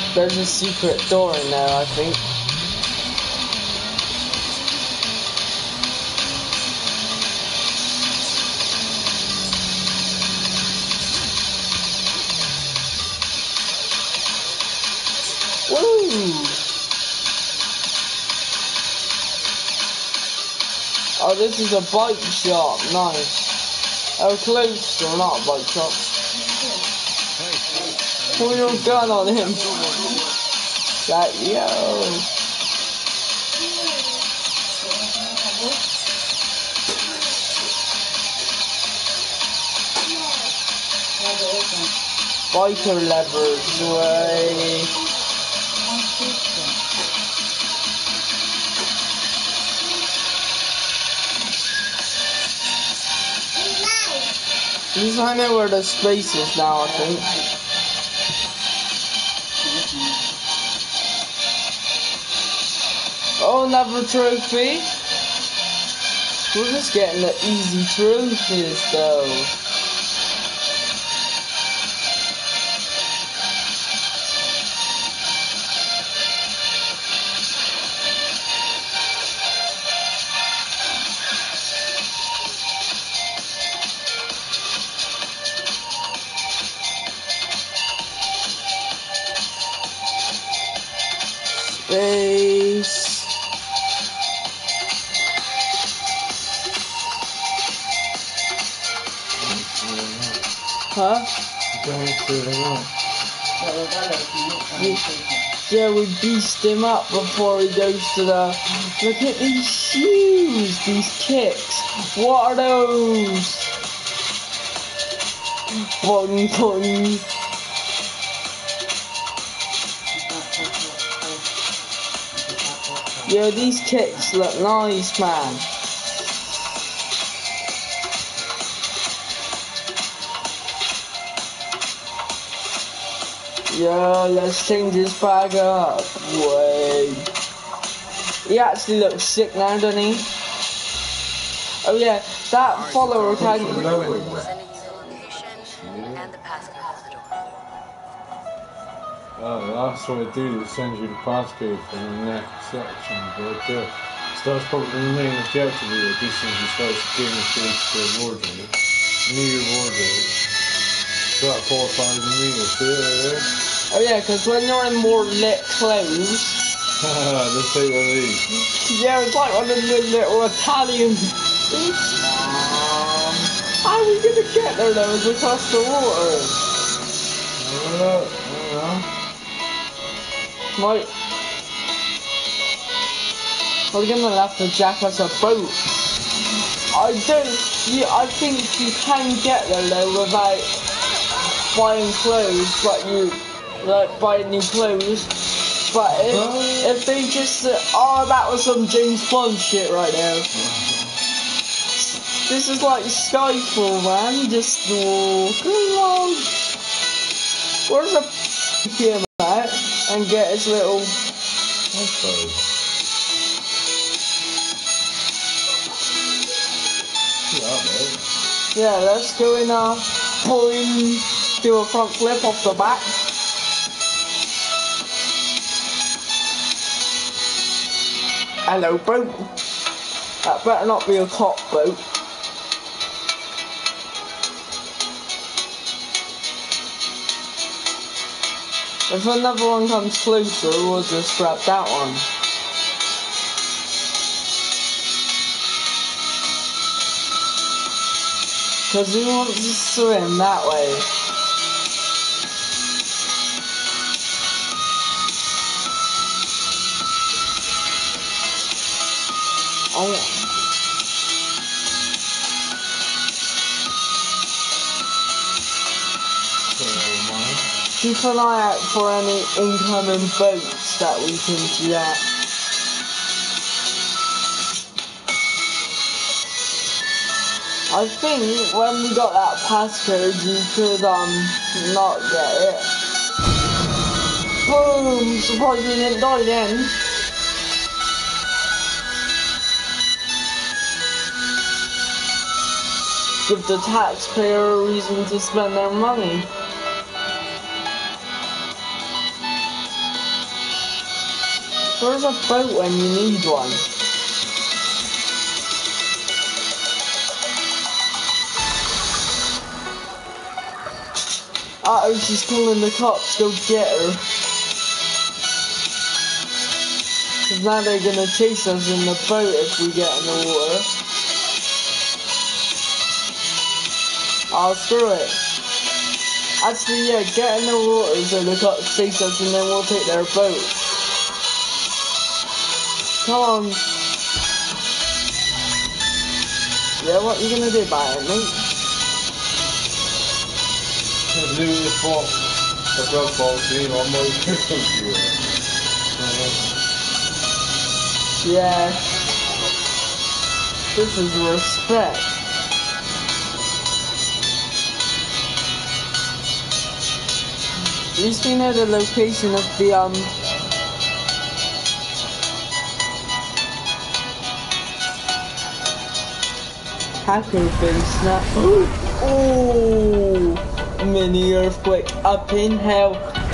There's a secret door in there, I think. Woo! Oh, this is a bike shop. Nice. Oh, clothes store, not a bike shop. Pull your gun on him. That yo. Biker levers way. At least I know where the space is now, I think. Oh, another trophy. We're just getting the easy trophies though. Space. Huh? Yeah, we beast him up before he goes to the... Look at these shoes, these kicks. What are those? Boing, boing. Yeah, these kicks look nice, man. Yeah, let's change his bag up. Wait. He actually looks sick now, doesn't he? Oh yeah, that follower can... Sending you the location and the passcode for the door. Oh, that's what I do, it sends you the passcode for the next section, but starts probably the main objective of the edition is starts getting the space for a wardrobe. New wardrobe. About 4 or 5 meters, see it right there? Oh yeah, because when you're in more lit clothes... Let's take one of these. Yeah, it's like one of the little Italian... How are we gonna get there though? It's across the water. I don't know. Right. We're gonna have to jack us a boat. I think you can get there though without buying clothes, but you like buying new clothes. But if they just oh, that was some James Bond shit right there. This is like Skyfall, man. Just walk along. Where's the him out and get his little. Yeah, let's go in boing, do a front flip off the back. Hello, boat. That better not be a cop boat. If another one comes closer, we'll just grab that one. Because he wants to swim that way. Oh. Keep an eye out for any incoming boats that we can jack. I think when we got that passcode, you could not get it. Boom! Surprised we didn't die then. Give the taxpayer a reason to spend their money. Where's a boat when you need one? Uh-oh, she's calling the cops, go get her. Cause now they're gonna chase us in the boat if we get in the water. Oh, screw it. Actually, yeah, get in the water so the cops chase us and then we'll take their boat. Come on. Yeah, what are you gonna do about it, mate? Yeah. This is respect. At least we know the location of the hacker base now. Oh, mini earthquake up in hell.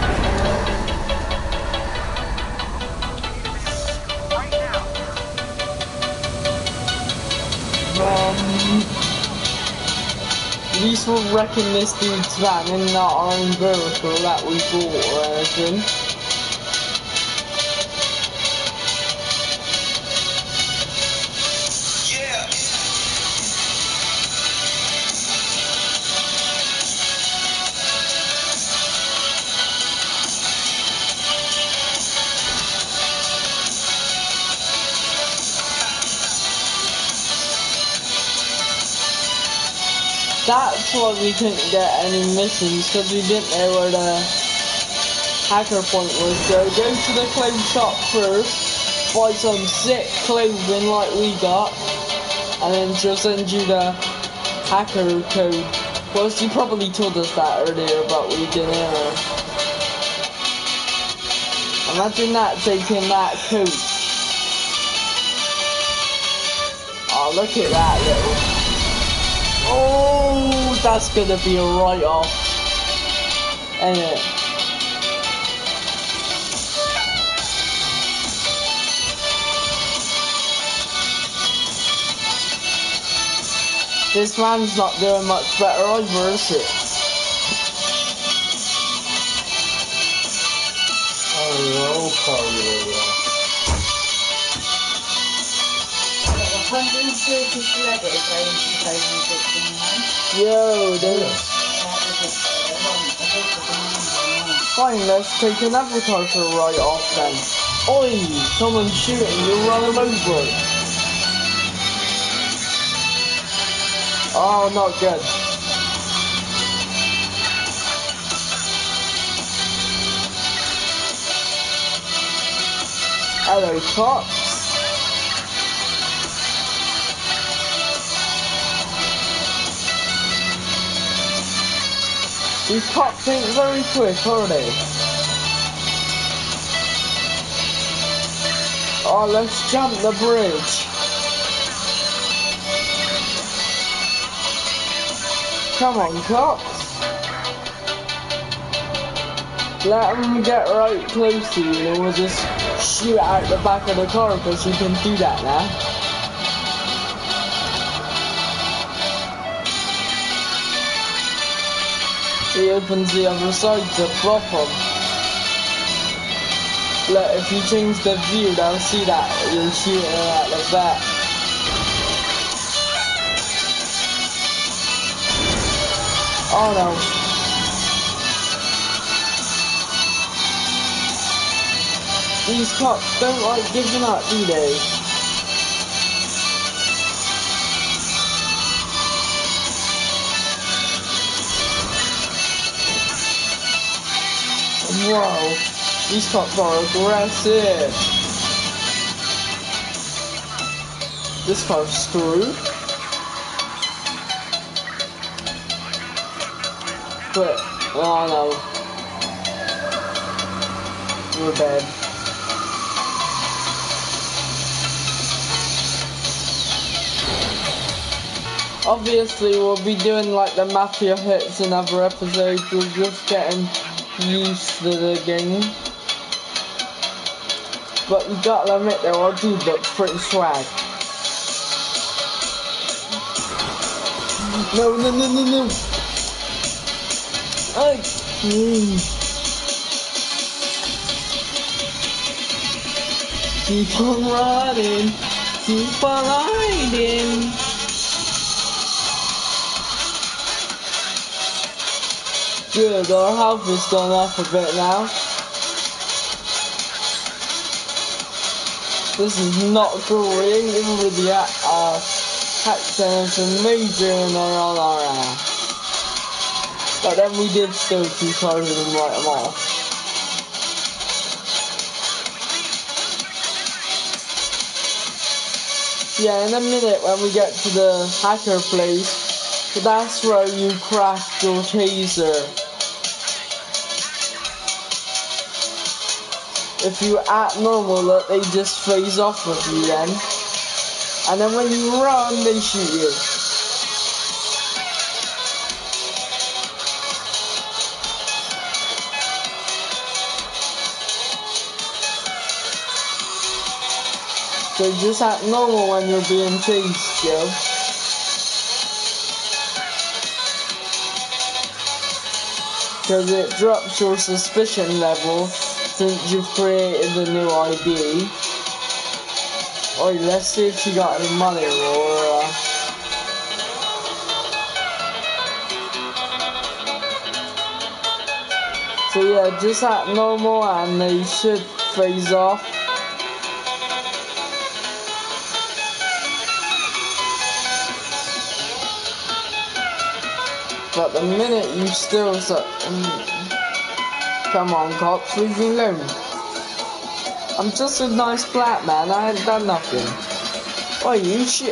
At least we're wrecking this dude's van and not our own vehicle that we bought or anything. That's why we couldn't get any missions, because we didn't know where the hacker point was. So go to the clothes shop first, buy some sick clothing like we got, and then she'll send you the hacker code. Well, she probably told us that earlier, but we didn't know. Imagine that, taking that coat. Oh, look at that little... Oh, that's gonna be a write-off, ain't it? This man's not doing much better either, is it? Yo, dude. Fine, let's take another car for a ride off then. Oi, someone's shooting, you run them over. Oh, not good. Hello, cops. These cops ain't very quick, are they? Oh, let's jump the bridge. Come on, cops. Let them get right close to you and we'll just shoot out the back of the car because you can do that now. He opens the other side to flop them. Look, if you change the view, they'll see that you're shooting at the back. Oh no. These cops don't like giving up, do they? Whoa, these cops are aggressive. This car's screwed. But, oh no. We're dead. Obviously, we'll be doing like the mafia hits in other episodes. We're just getting used to the game. but you gotta admit that our dude looks pretty swag. No, no, no, no, no. Ay. Keep on riding, keep on riding. Good, our health has gone up a bit now. This is not cool, we ain't even with the accidents major and they're on our ass. But then we did still two cars and write them off. Yeah, in a minute when we get to the hacker place, that's where you craft your taser. If you act normal, look, they just phase off with you then. And then when you run, they shoot you. So just act normal when you're being chased, yo. Because it drops your suspicion level since you've created the new ID. Alright, let's see if she got any money or So yeah, just act normal and they should phase off. But the minute you still come on, cops, leave me alone. I'm just a nice black man, I ain't done nothing. Oh, you shit.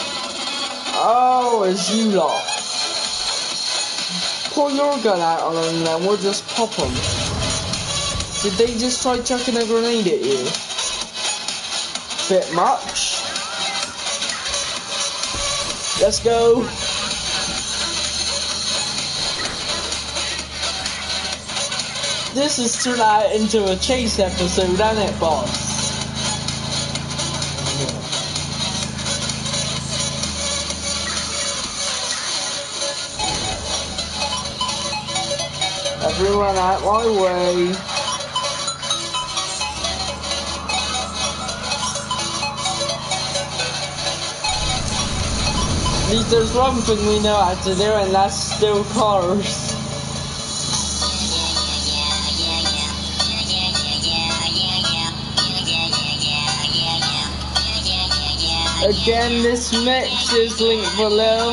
Oh, it's you lot. Pull your gun out on them then, we'll just pop them. Did they just try chucking a grenade at you? Bit much. Let's go. This has turned out into a chase episode, hasn't it, boss? Everyone out my way. At least there's one thing we know how to do, and that's steal cars. Again, this mix is linked below.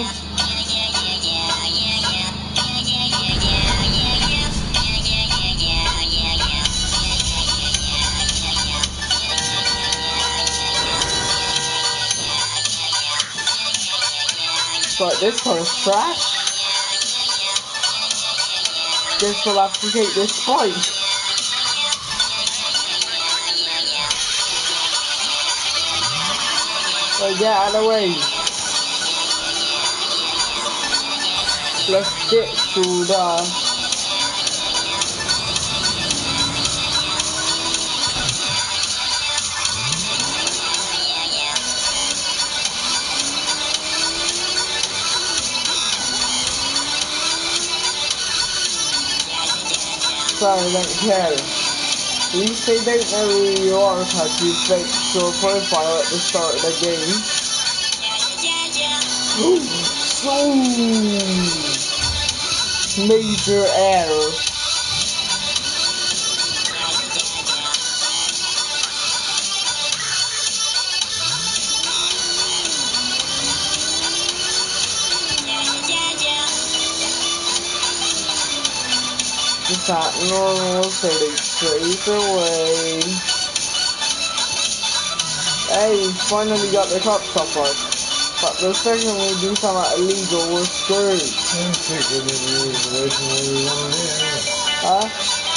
But this car is trash. Guess we'll have to take this fight. So get out of the way. Let's get through the... Sorry, I don't care. At least they don't know who you are because you faked your profile at the start of the game. Major error. Just act normal, so they straight away. Hey, we finally got the cop stopper. But the second we do something illegal, we're screwed. Huh?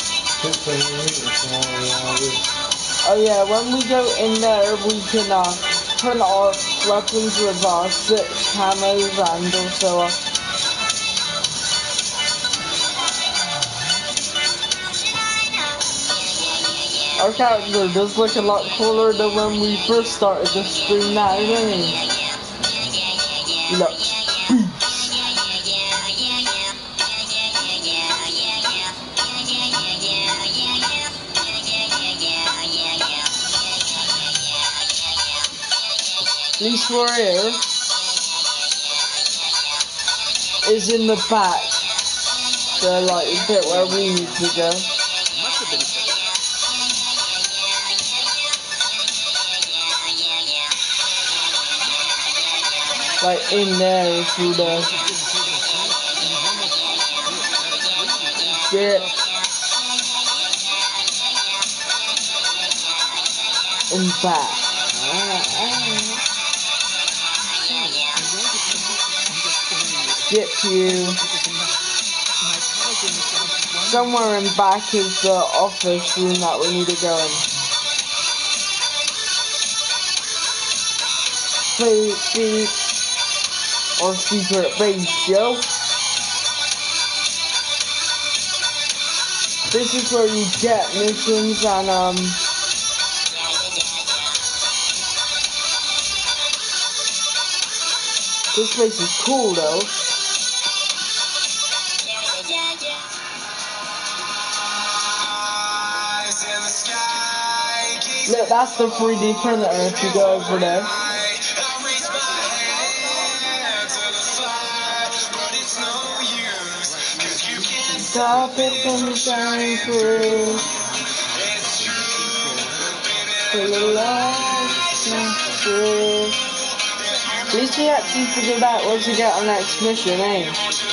Oh yeah, when we go in there, we can turn our weapons with 6 camos and also Our character does look a lot cooler than when we first started the stream now, doesn't he? He looks At least we're here. Is in the back. The like bit where we need to go. Like in there through the bit in back. Skip you. Somewhere in back is the office room that we need to go in. Beep, or secret base, yo. This is where you get missions and this place is cool though. Look, that's the 3D printer if you go over there. Stop it from shining through. For the light through. At least we actually figured out where to get our next mission, eh?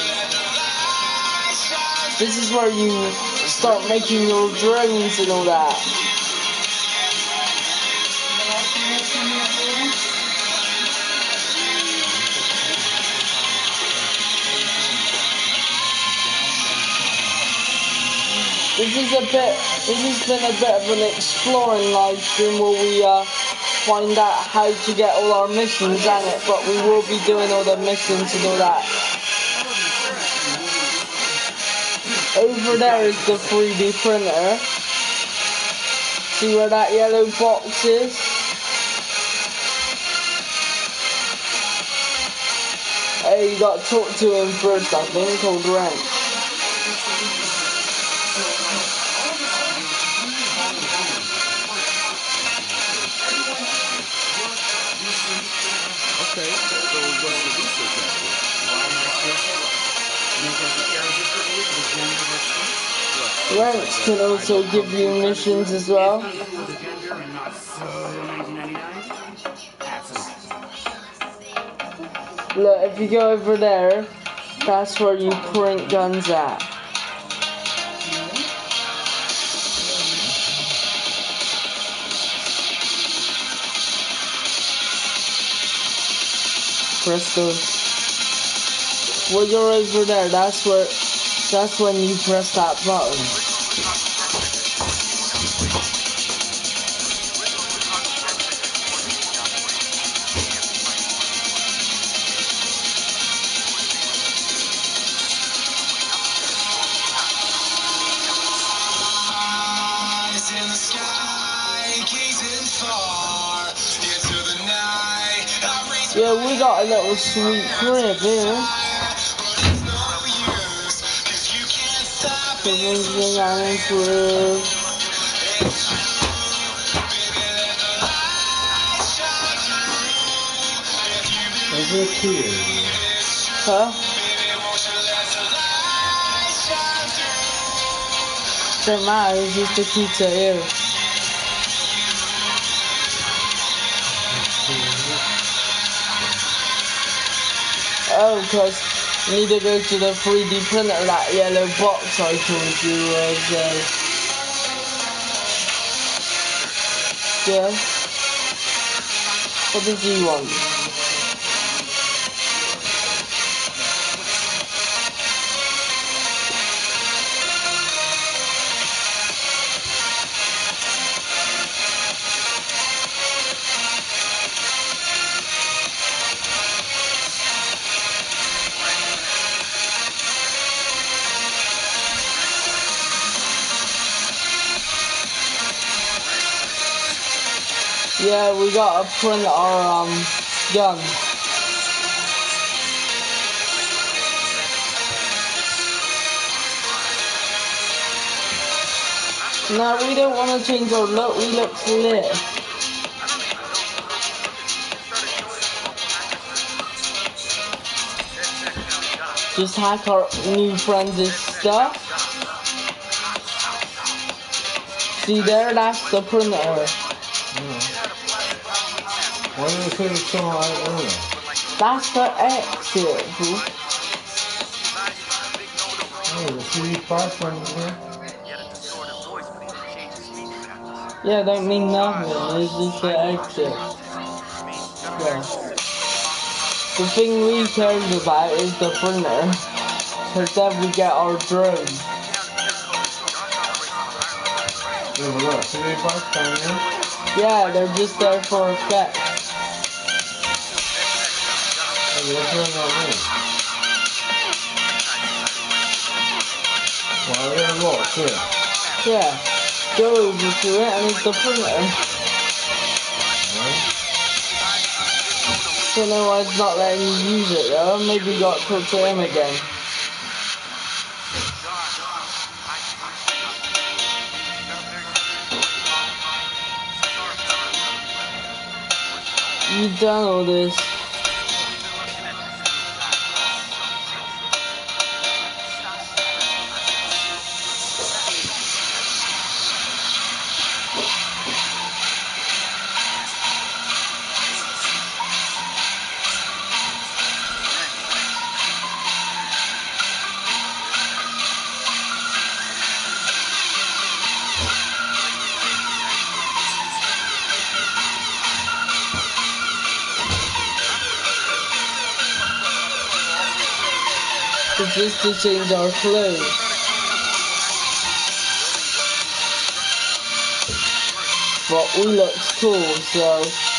This is where you start making your drones and all that. This has been a bit of an exploring live stream where we find out how to get all our missions on it, but we will be doing all the missions and all that. Over there is the 3D printer. See where that yellow box is? Hey, you gotta talk to him first, I think, called Rent. Okay, so what's the research after? Rents can also give you missions as well. Look, if you go over there, that's where you print guns at. Press those. When you're over there, that's when you press that button. Yeah, we got a little sweet crib here. Is it here? Huh? Don't matter, it's just a key to here. Oh, because you need to go to the 3D printer, that yellow box I told you was, yeah. What does he want? Yeah, we gotta print our gun. No, we don't want to change our look. We look lit. Just hack our new friends' stuff. See there, that's the printer. Yeah. Why did it say it's so high earlier? That's the exit, bro. Oh, the 3D parts on here? Yeah, don't mean nothing. It's just the exit. Yeah. The thing we cared about is the printer. Because then we get our drone. Yeah, but look, 3D parts down here? Yeah, they're just there for effect. Oh, they're doing that way. Well, they're locked, yeah. Yeah. Go over to it and it's the printer. Don't know why it's not letting you use it though. Maybe you got to talk to him again. You've done all this. It's just to change our clothes. But we look cool, so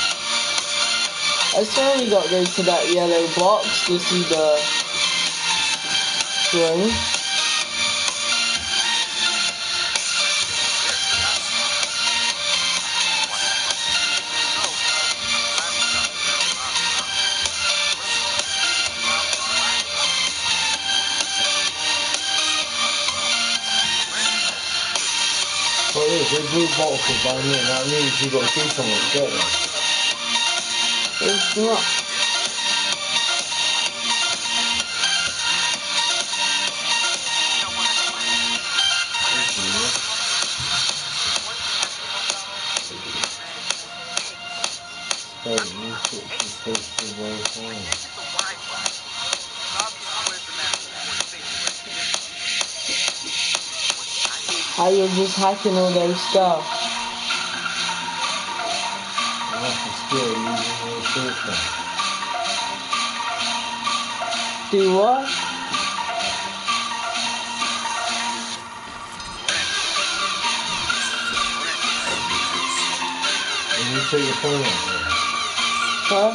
I swear we gotta go to that yellow box to see the drone. Well, it is, there's blue boxes down here, and that means you've got to do something to get them. It's not. How you're just hacking all their stuff. Do what? And you take your phone out there. Huh?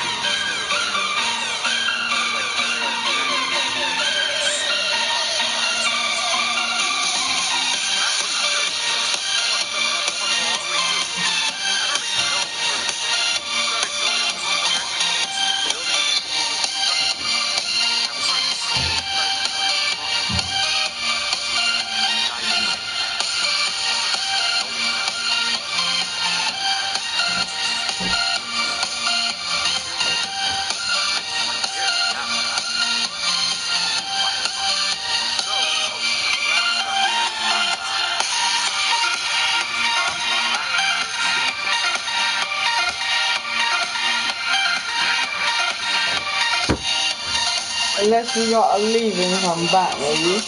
Unless we gotta leave and come back, maybe.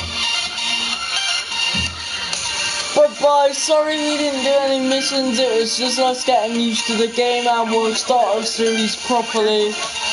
But bye, sorry we didn't do any missions, it was just us getting used to the game and we'll start our series properly.